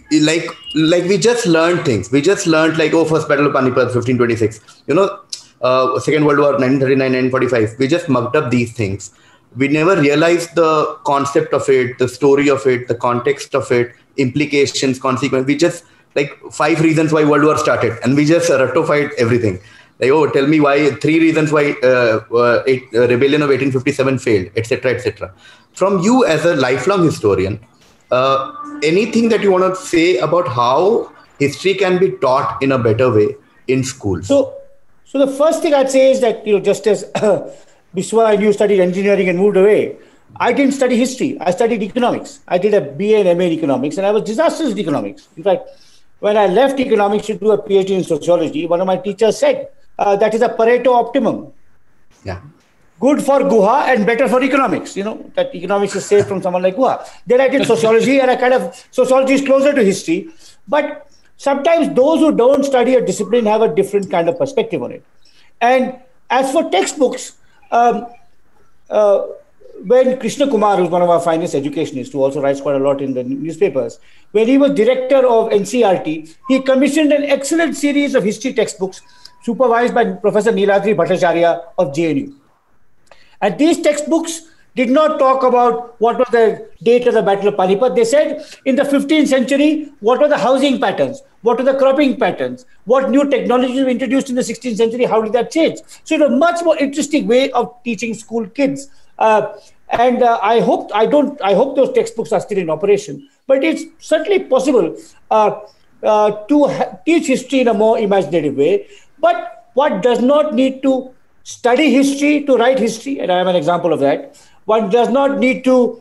we just learned things. We just learned First Battle of Panipat, 1526. Second World War, 1939, 1945. We just mucked up these things. We never realized the concept of it, the story of it, the context of it, implications, consequences. We just 5 reasons why World War started, and we just ratified everything. Tell me why 3 reasons why rebellion of 1857 failed, etc., etc. From you as a lifelong historian, anything that you want to say about how history can be taught in a better way in schools? So the first thing I'd say is that just as Biswa and you studied engineering and moved away, I didn't study history. I studied economics. I did a BA and MA in economics, and I was disastrous in economics. In fact, when I left economics to do a PhD in sociology, one of my teachers said, that is a Pareto optimum. Yeah. Good for Guha and better for economics. That economics is safe from someone like Guha. Then I did sociology, and sociology is closer to history. But sometimes those who don't study a discipline have a different kind of perspective on it. And as for textbooks, when Krishna Kumar, who's one of our finest educationists, who also writes quite a lot in the newspapers, when he was director of NCERT, he commissioned an excellent series of history textbooks supervised by Professor Niladri Bhattacharya of JNU. And these textbooks did not talk about what was the date of the Battle of Panipat. They said in the 15th century, what were the housing patterns? What were the cropping patterns? What new technologies were introduced in the 16th century? How did that change? So it was a much more interesting way of teaching school kids. I hope those textbooks are still in operation. But it's certainly possible to teach history in a more imaginative way. But one does not need to study history to write history, and I am an example of that. One does not need to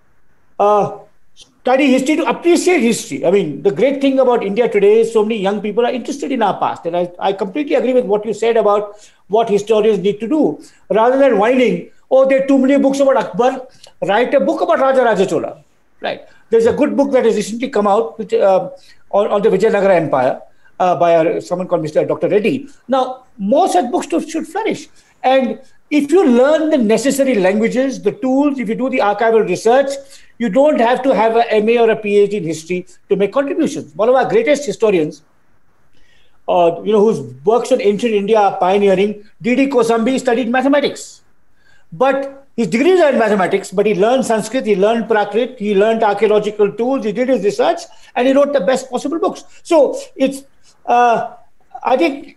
study history to appreciate history. I mean, the great thing about India today is so many young people are interested in our past. And I completely agree with what you said about what historians need to do. Rather than whining, there are too many books about Akbar, write a book about Raja Raja Chola. Right. There's a good book that has recently come out on the Vijayanagara Empire. by someone called Mr. Dr. Reddy. Now, more such books should flourish. And if you learn the necessary languages, the tools, if you do the archival research, you don't have to have an MA or a PhD in history to make contributions. One of our greatest historians, whose works on ancient India are pioneering, D.D. Kosambi, studied mathematics. But his degrees are in mathematics, but he learned Sanskrit, he learned Prakrit, he learned archaeological tools, he did his research, and he wrote the best possible books. So it's, I think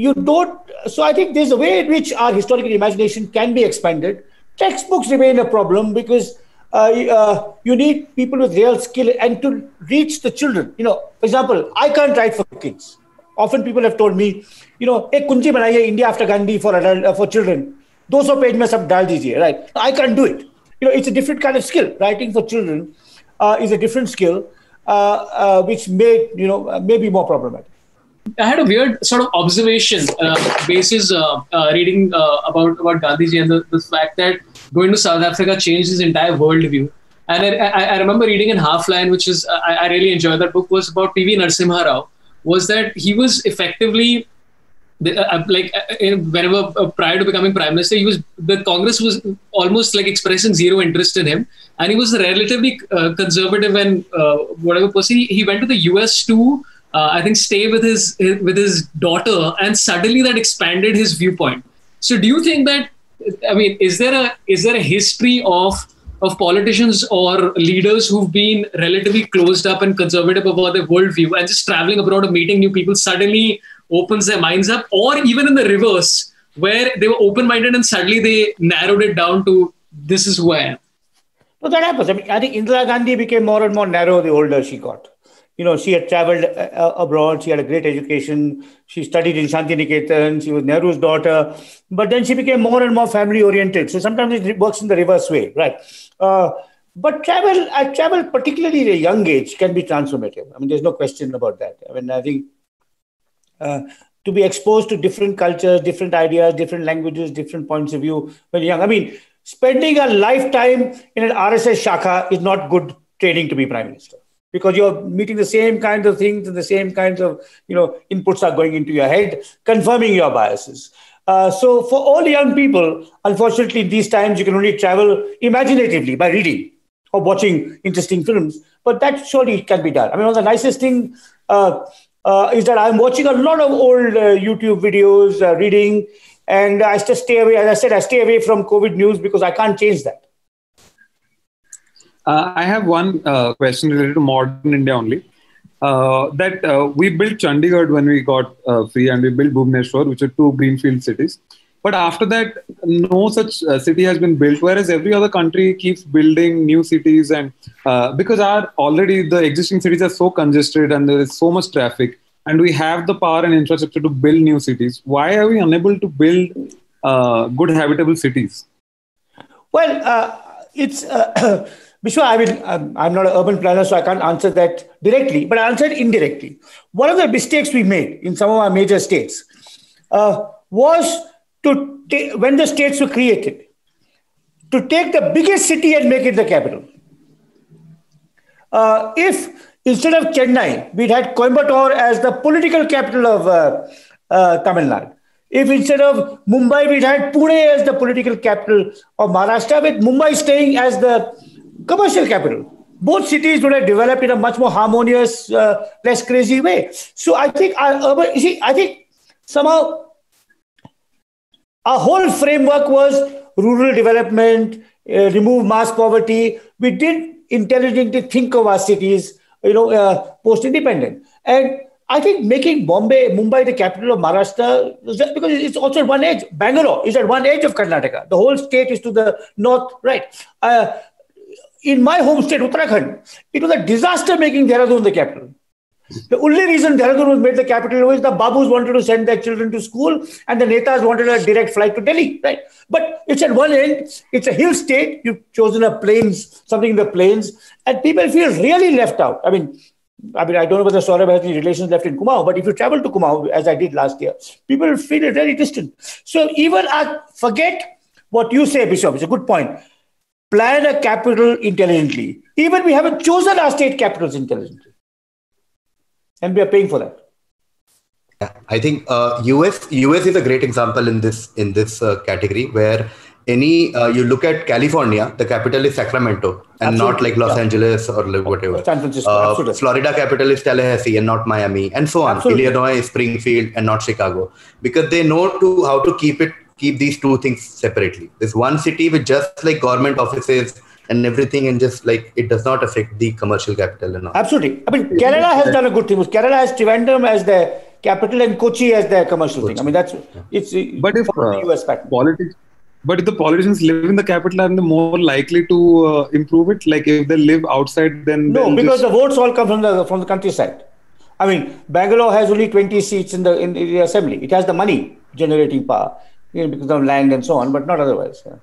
there's a way in which our historical imagination can be expanded. Textbooks remain a problem because you need people with real skill and to reach the children. For example, I can't write for kids. Often people have told me, ek kunji banaiye India after Gandhi for children. 200 page mein sab dal dijiye, right? I can't do it. It's a different kind of skill. Writing for children is a different skill, which may be more problematic. I had a weird sort of observation basis reading about Gandhiji and the fact that going to South Africa changed his entire worldview. And I remember reading in Half Line, which is, I really enjoyed that book, was about P.V. Narasimha Rao, was that he was effectively, whenever prior to becoming Prime Minister, the Congress was almost like expressing zero interest in him. And he was a relatively conservative and whatever person. He went to the US to I think stay with his daughter, and suddenly that expanded his viewpoint. So do you think that, is there a history of politicians or leaders who've been relatively closed up and conservative about their worldview, and just traveling abroad and meeting new people suddenly opens their minds up? Or even in the reverse, where they were open-minded and suddenly they narrowed it down to, this is who I am? Well, that happens. I think Indira Gandhi became more and more narrow the older she got. She had traveled abroad. She had a great education. She studied in Shantiniketan. She was Nehru's daughter. But then she became more and more family-oriented. So sometimes it works in the reverse way, right? But travel, particularly at a young age, can be transformative. There's no question about that. I think to be exposed to different cultures, different ideas, different languages, different points of view when you're young. Spending a lifetime in an RSS Shakha is not good training to be Prime Minister, because you're meeting the same kinds of things and the same kinds of, inputs are going into your head, confirming your biases. So for all young people, unfortunately, these times you can only travel imaginatively by reading or watching interesting films. But that surely can be done. One of the nicest thing is that I'm watching a lot of old YouTube videos, reading, and I just stay away. As I said, I stay away from COVID news because I can't change that. I have one question related to modern India only. We built Chandigarh when we got free, and we built Bhubaneswar, which are two greenfield cities. But after that, no such city has been built, whereas every other country keeps building new cities. And because already the existing cities are so congested and there is so much traffic, and we have the power and infrastructure to build new cities, why are we unable to build good habitable cities? Well, it's... Vishwa, I'm not an urban planner, so I can't answer that directly, but I answered indirectly. One of the mistakes we made in some of our major states was when the states were created, to take the biggest city and make it the capital. If instead of Chennai, we'd had Coimbatore as the political capital of Tamil Nadu, if instead of Mumbai, we'd had Pune as the political capital of Maharashtra, with Mumbai staying as the commercial capital, both cities would have developed in a much more harmonious, less crazy way. So I think I think somehow our whole framework was rural development, remove mass poverty. We did intelligently think of our cities, post-independent. And I think making Mumbai the capital of Maharashtra, because it's also at one edge. Bangalore is at one edge of Karnataka. The whole state is to the north, right? In my home state, Uttarakhand, it was a disaster making Dehradun the capital. The only reason Dehradun was made the capital was the Babus wanted to send their children to school and the Netas wanted a direct flight to Delhi, right? But it's at one end, it's a hill state, you've chosen something in the plains, and people feel really left out. I don't know whether Saurabh has any relations left in Kumaon, but if you travel to Kumaon, as I did last year, people feel very distant. So even forget what you say, Bishop, it's a good point. Plan a capital intelligently. Even we haven't chosen our state capitals intelligently. And we are paying for that. Yeah, I think US is a great example in this category where you look at California, the capital is Sacramento and Absolutely. not like Los Angeles or like whatever. San Francisco, absolutely. Florida capital is Tallahassee and not Miami, and so on. Absolutely. Illinois is Springfield and not Chicago, because they know how to keep these two things separately. There's one city with just like government offices and everything, and just like it does not affect the commercial capital and all. Absolutely. I mean, Kerala has done a good thing. Kerala has Trivandrum as the capital and Kochi as the commercial thing. I mean, it's but if US pattern. But if the politicians live in the capital, are they more likely to improve it? Like if they live outside, then no, because the votes all come from the countryside. I mean, Bangalore has only 20 seats in the assembly. It has the money generating power, because of land and so on, but not otherwise. Yeah.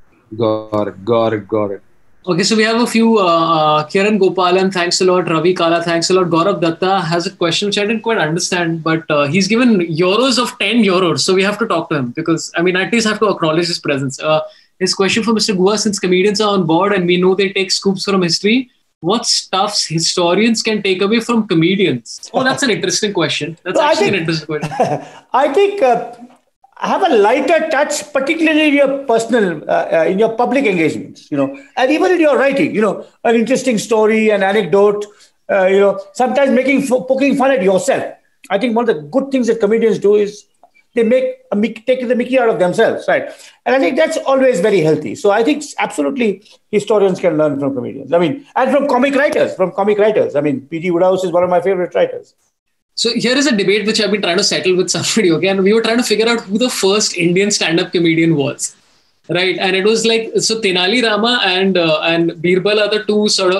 Got it. Okay, so we have a few. Kiran Gopalan, thanks a lot. Ravi Kala, thanks a lot. Gaurav Datta has a question which I didn't quite understand, but he's given euros of 10 euros. So we have to talk to him because, I mean, at least have to acknowledge his presence. His question for Mr. Guha, since comedians are on board and we know they take scoops from history, what stuffs historians can take away from comedians? Oh, that's an interesting question. That's an interesting question. I think have a lighter touch, particularly in your personal, in your public engagements, and even in your writing, an interesting story, an anecdote, sometimes poking fun at yourself. I think one of the good things that comedians do is they take the mickey out of themselves, right? And I think that's always very healthy. So I think absolutely historians can learn from comedians. I mean, and from comic writers. I mean, P.G. Woodhouse is one of my favorite writers. So here is a debate which I've been trying to settle with somebody, okay? And we were trying to figure out who the first Indian stand-up comedian was, right? And it was like, so Tenali Rama and Birbal are the two sort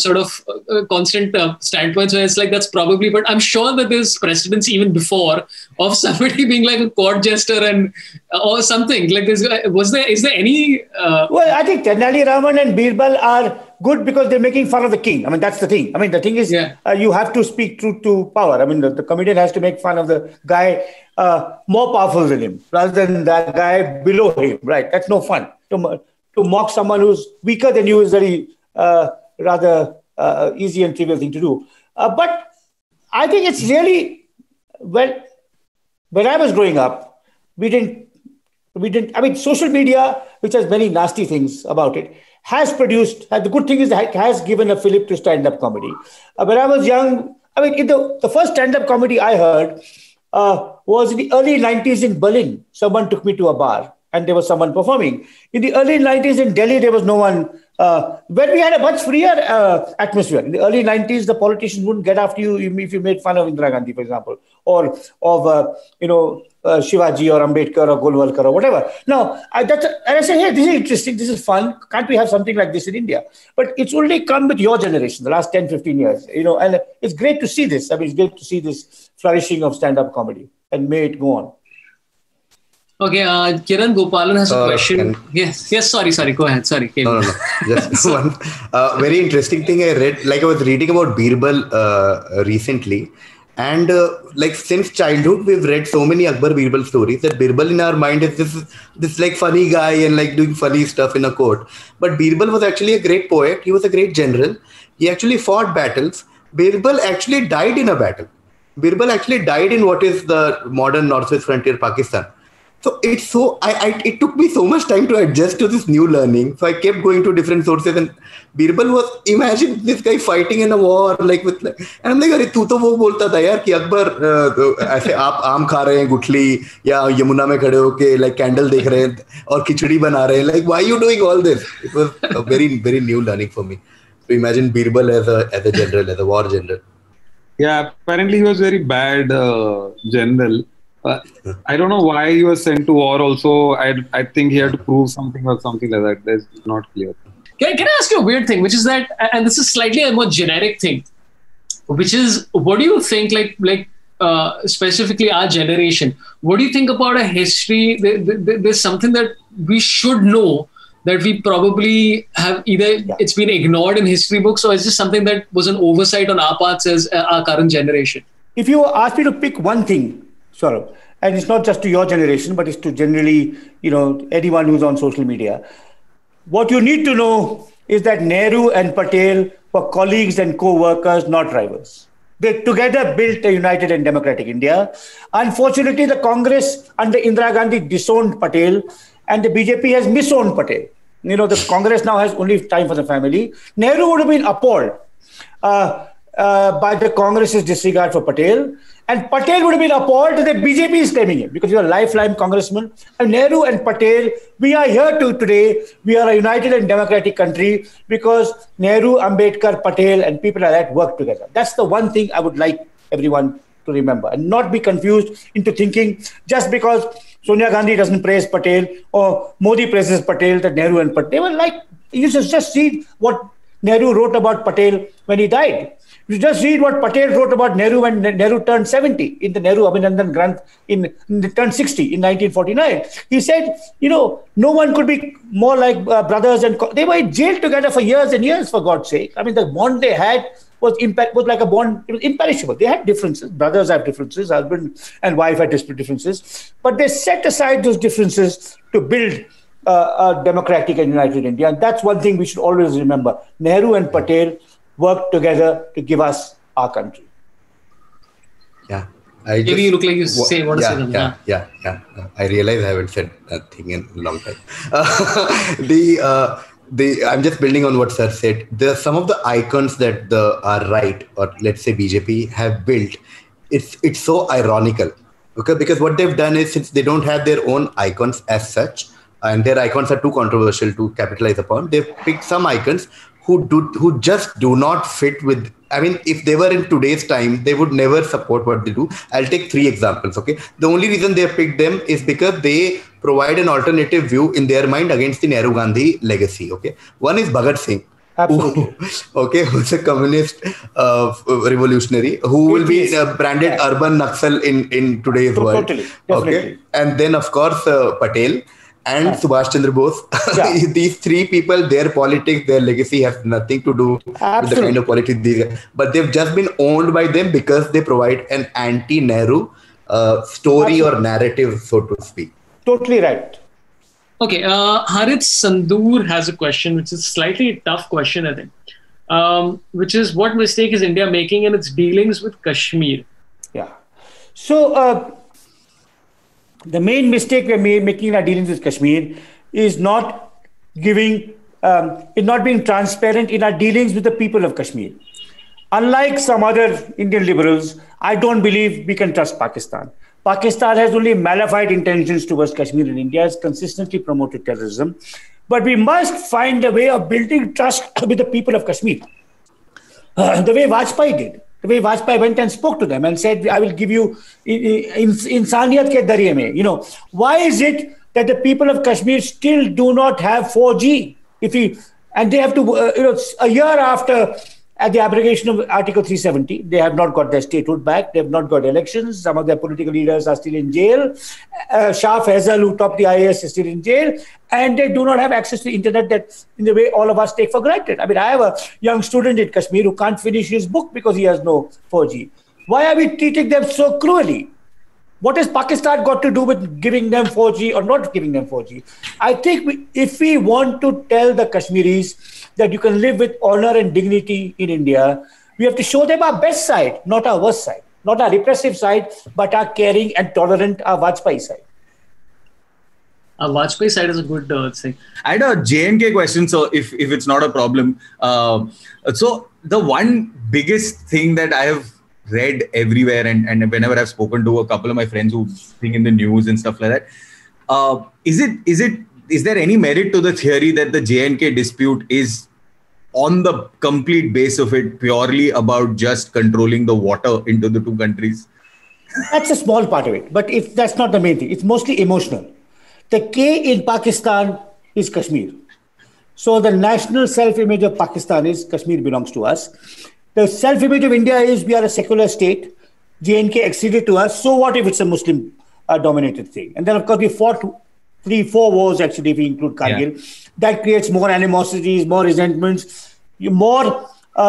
of constant standpoints where it's like, that's probably, but I'm sure that there's precedence even before of somebody being like a court jester or something. Like, is there any... Well, I think Tenali Raman and Birbal are good because they're making fun of the king. I mean, that's the thing. I mean, the thing is, you have to speak truth to power. I mean, the comedian has to make fun of the guy more powerful than him rather than that guy below him, right? That's no fun. To mock someone who's weaker than you is very rather easy and trivial thing to do. But I think it's really, when I was growing up, we didn't, I mean, social media, which has many nasty things about it, has produced, the good thing is that it has given a fillip to stand-up comedy. When I was young, I mean, the first stand-up comedy I heard was in the early 90s in Berlin. Someone took me to a bar and there was someone performing. In the early 90s in Delhi, there was no one. When we had a much freer atmosphere. In the early 90s, the politicians wouldn't get after you if you made fun of Indira Gandhi, for example, or of, Shivaji or Ambedkar or Golwalkar or whatever. Now, and I said, hey, this is interesting. This is fun. Can't we have something like this in India? But it's only come with your generation, the last 10, 15 years, and it's great to see this. I mean, it's great to see this flourishing of stand-up comedy, and may it go on. Okay, Kiran Gopalan has a question. Yes, sorry, go ahead. Sorry. No. Just one very interesting thing I read. Like I was reading about Birbal recently. And like since childhood, we've read so many Akbar Birbal stories that Birbal in our mind is this like funny guy and like doing funny stuff in a court. But Birbal was actually a great poet. He was a great general. He actually fought battles. Birbal actually died in a battle. Birbal actually died in what is the modern northwest frontier, Pakistan. So it took me so much time to adjust to this new learning. So I kept going to different sources, and Birbal imagine this guy fighting in a war, and I'm like, अरे तू तो वो बोलता था यार कि अकबर ऐसे आप आम खा रहे हैं गुठली या यमुना में खड़े होके like candle देख रहे हैं और खिचड़ी बना रहे हैं. Like, why are you doing all this? It was a very, very new learning for me. To imagine Birbal as a general, as a war general. Yeah, apparently he was very bad general. I don't know why he was sent to war also. I think he had to prove something or something like that. That's not clear. Can I ask you a weird thing, which is that, and this is slightly a more generic thing, which is, what do you think, like specifically our generation, what do you think about a history? There's something that we should know that we probably have it's been ignored in history books, or is this something that was an oversight on our parts as our current generation? If you ask me to pick one thing, Saurabh, and it's not just to your generation, but it's to generally, anyone who's on social media. What you need to know is that Nehru and Patel were colleagues and co-workers, not rivals. They together built a united and democratic India. Unfortunately, the Congress under Indira Gandhi disowned Patel, and the BJP has misowned Patel. The Congress now has only time for the family. Nehru would have been appalled by the Congress's disregard for Patel. And Patel would have been appalled that the BJP is claiming him because you're a lifeline congressman. And Nehru and Patel, we are here today. We are a united and democratic country because Nehru, Ambedkar, Patel, and people like that work together. That's the one thing I would like everyone to remember and not be confused into thinking just because Sonia Gandhi doesn't praise Patel or Modi praises Patel that Nehru and Patel. They were like, you just read what Nehru wrote about Patel when he died. You just read what Patel wrote about Nehru when Nehru turned 70 in the Nehru Abhinandan Granth turned 60 in 1949. He said, no one could be more like brothers. And they were in jail together for years and years, for God's sake. I mean, the bond they had was like a bond. It was imperishable. They had differences. Brothers have differences. Husband and wife had differences. But they set aside those differences to build a democratic and united India. And that's one thing we should always remember. Nehru and Patel worked together to give us our country. Yeah. Maybe you look like you want to say something. Yeah. I realize I haven't said nothing in a long time. I'm just building on what Sir said. Some of the icons that are right, or let's say BJP, have built, it's so ironical. Okay, because what they've done is, since they don't have their own icons as such, and their icons are too controversial to capitalize upon, they've picked some icons who just do not fit with. I mean, if they were in today's time, they would never support what they do. I'll take 3 examples. Okay, the only reason they picked them is because they provide an alternative view in their mind against the Nehru Gandhi legacy. Okay, one is Bhagat Singh. Absolutely. Who's a communist revolutionary who will be branded urban Naxal in today's world. Totally, definitely. Okay, and then of course Patel and Subhash Chandra Bose. These 3 people, their politics, their legacy has nothing to do with the kind of politics these guys. But they've just been owned by them because they provide an anti-Nehru story or narrative, so to speak. Totally right. Okay, Harith Sandur has a question, which is a slightly tough question, I think, which is, what mistake is India making in its dealings with Kashmir? Yeah. So, the main mistake we're making in our dealings with Kashmir is not being transparent in our dealings with the people of Kashmir. Unlike some other Indian liberals, I don't believe we can trust Pakistan. Pakistan has only malified intentions towards Kashmir, and India has consistently promoted terrorism. But we must find a way of building trust with the people of Kashmir. The way Vajpayee did. The way Vajpayee went and spoke to them and said, I will give you insaniyat ke darye mein. Why is it that the people of Kashmir still do not have 4G? And they have to, a year after the abrogation of Article 370, they have not got their statehood back. They have not got elections. Some of their political leaders are still in jail. Shah Faisal, who topped the IAS, is still in jail. And they do not have access to the internet that in the way all of us take for granted. I mean, I have a young student in Kashmir who can't finish his book because he has no 4G. Why are we treating them so cruelly? What has Pakistan got to do with giving them 4G or not giving them 4G? I think if we want to tell the Kashmiris that you can live with honor and dignity in India, we have to show them our best side, not our worst side, not our repressive side, but our caring and tolerant, our Vajpayee side. Our Vajpayee side is a good thing. I had a J&K question, so if it's not a problem. So the one biggest thing that I have read everywhere and whenever I've spoken to a couple of my friends who think in the news and stuff like that, is there any merit to the theory that the J&K dispute is on the complete base of it purely about just controlling the water into the 2 countries? That's a small part of it, but that's not the main thing. It's mostly emotional. The K in Pakistan is Kashmir. So the national self-image of Pakistan is Kashmir belongs to us. The self-image of India is we are a secular state. J&K acceded to us. So what if it's a Muslim-dominated thing? And then, of course, we fought 3-4 wars, actually, if we include Kargil. Yeah. That creates more animosities, more resentments, even more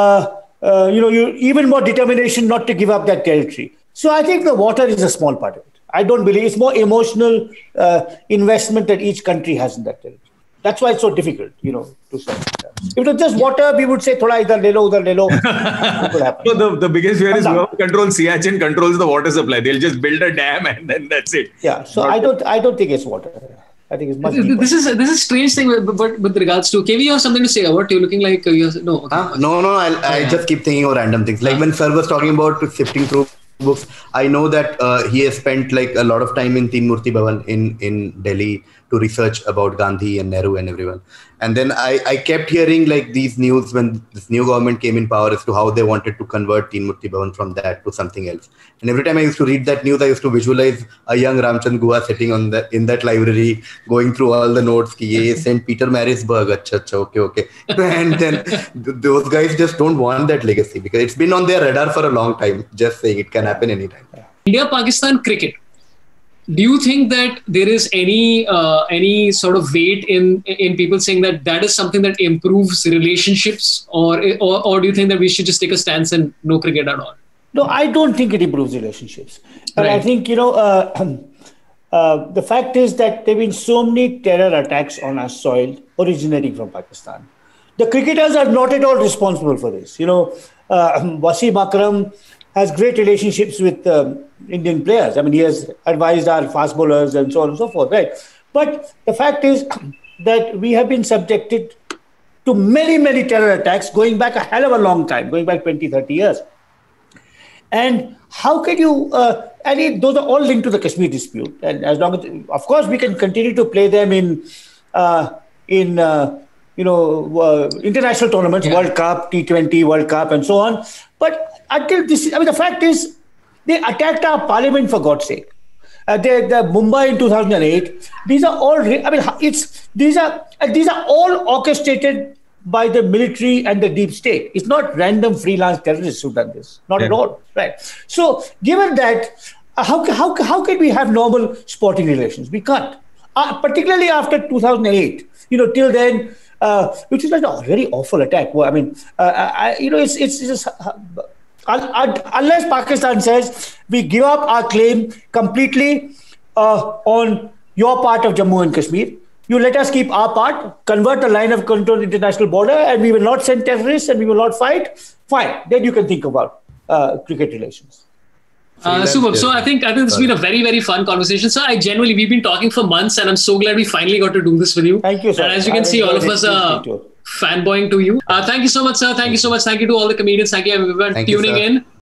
determination not to give up that territory. So I think the water is a small part of it. I don't believe it's more emotional investment that each country has in that territory. That's why it's so difficult, to say. If it was just water, we would say, thoda idhar le lo, udhar le lo. It would happen. So the biggest fear is whoever controls Siachen controls the water supply. They'll just build a dam and then that's it. Yeah. So I don't think it's water. I think it's much deeper. This is a strange thing, but with regards to KV, you have something to say about? You're looking like no. Okay. No. I just keep thinking of random things. Like when Sir was talking about sifting through books, I know that he has spent like a lot of time in Teen Murti Bhavan in Delhi to research about Gandhi and Nehru and everyone. And then I kept hearing like these news when this new government came in power as to how they wanted to convert Teen Murti Bhavan from that to something else. And every time I used to read that news, I used to visualize a young Ramchand Guha sitting in that library, going through all the notes. Ki ye St. Peter Marisburg, okay. And then those guys just don't want that legacy because it's been on their radar for a long time. Just saying it can happen anytime. India-Pakistan cricket. Do you think that there is any sort of weight in people saying that is something that improves relationships, or do you think that we should just take a stance and no cricket at all? No, I don't think it improves relationships. But I think the fact is that there have been so many terror attacks on our soil originating from Pakistan. The cricketers are not at all responsible for this. Wasim Akram has great relationships with Indian players. I mean, he has advised our fast bowlers and so on and so forth, right? But the fact is that we have been subjected to many, many terror attacks going back a hell of a long time, going back 20, 30 years. And how can you, those are all linked to the Kashmir dispute. And as long as, of course, we can continue to play them in international tournaments, World Cup, T20, World Cup, and so on. But until this, the fact is, they attacked our parliament for God's sake. The Mumbai in 2008. These are all. These are all orchestrated by the military and the deep state. It's not random freelance terrorists who've done this. Not at all. Right. So, given that, how can we have normal sporting relations? We can't. Particularly after 2008. Till then. Which is like a very awful attack. Well, it's just unless Pakistan says we give up our claim completely on your part of Jammu and Kashmir, you let us keep our part, convert the line of control international border, and we will not send terrorists and we will not fight. Fine, then you can think about cricket relations. Super. So I think this has been a very, very fun conversation. So we've been talking for months and I'm so glad we finally got to do this with you. Thank you, sir. And as you can see, all of us are fanboying to you. Thank you so much, sir. Thank you so much. Thank you to all the comedians. Thank you everyone tuning in.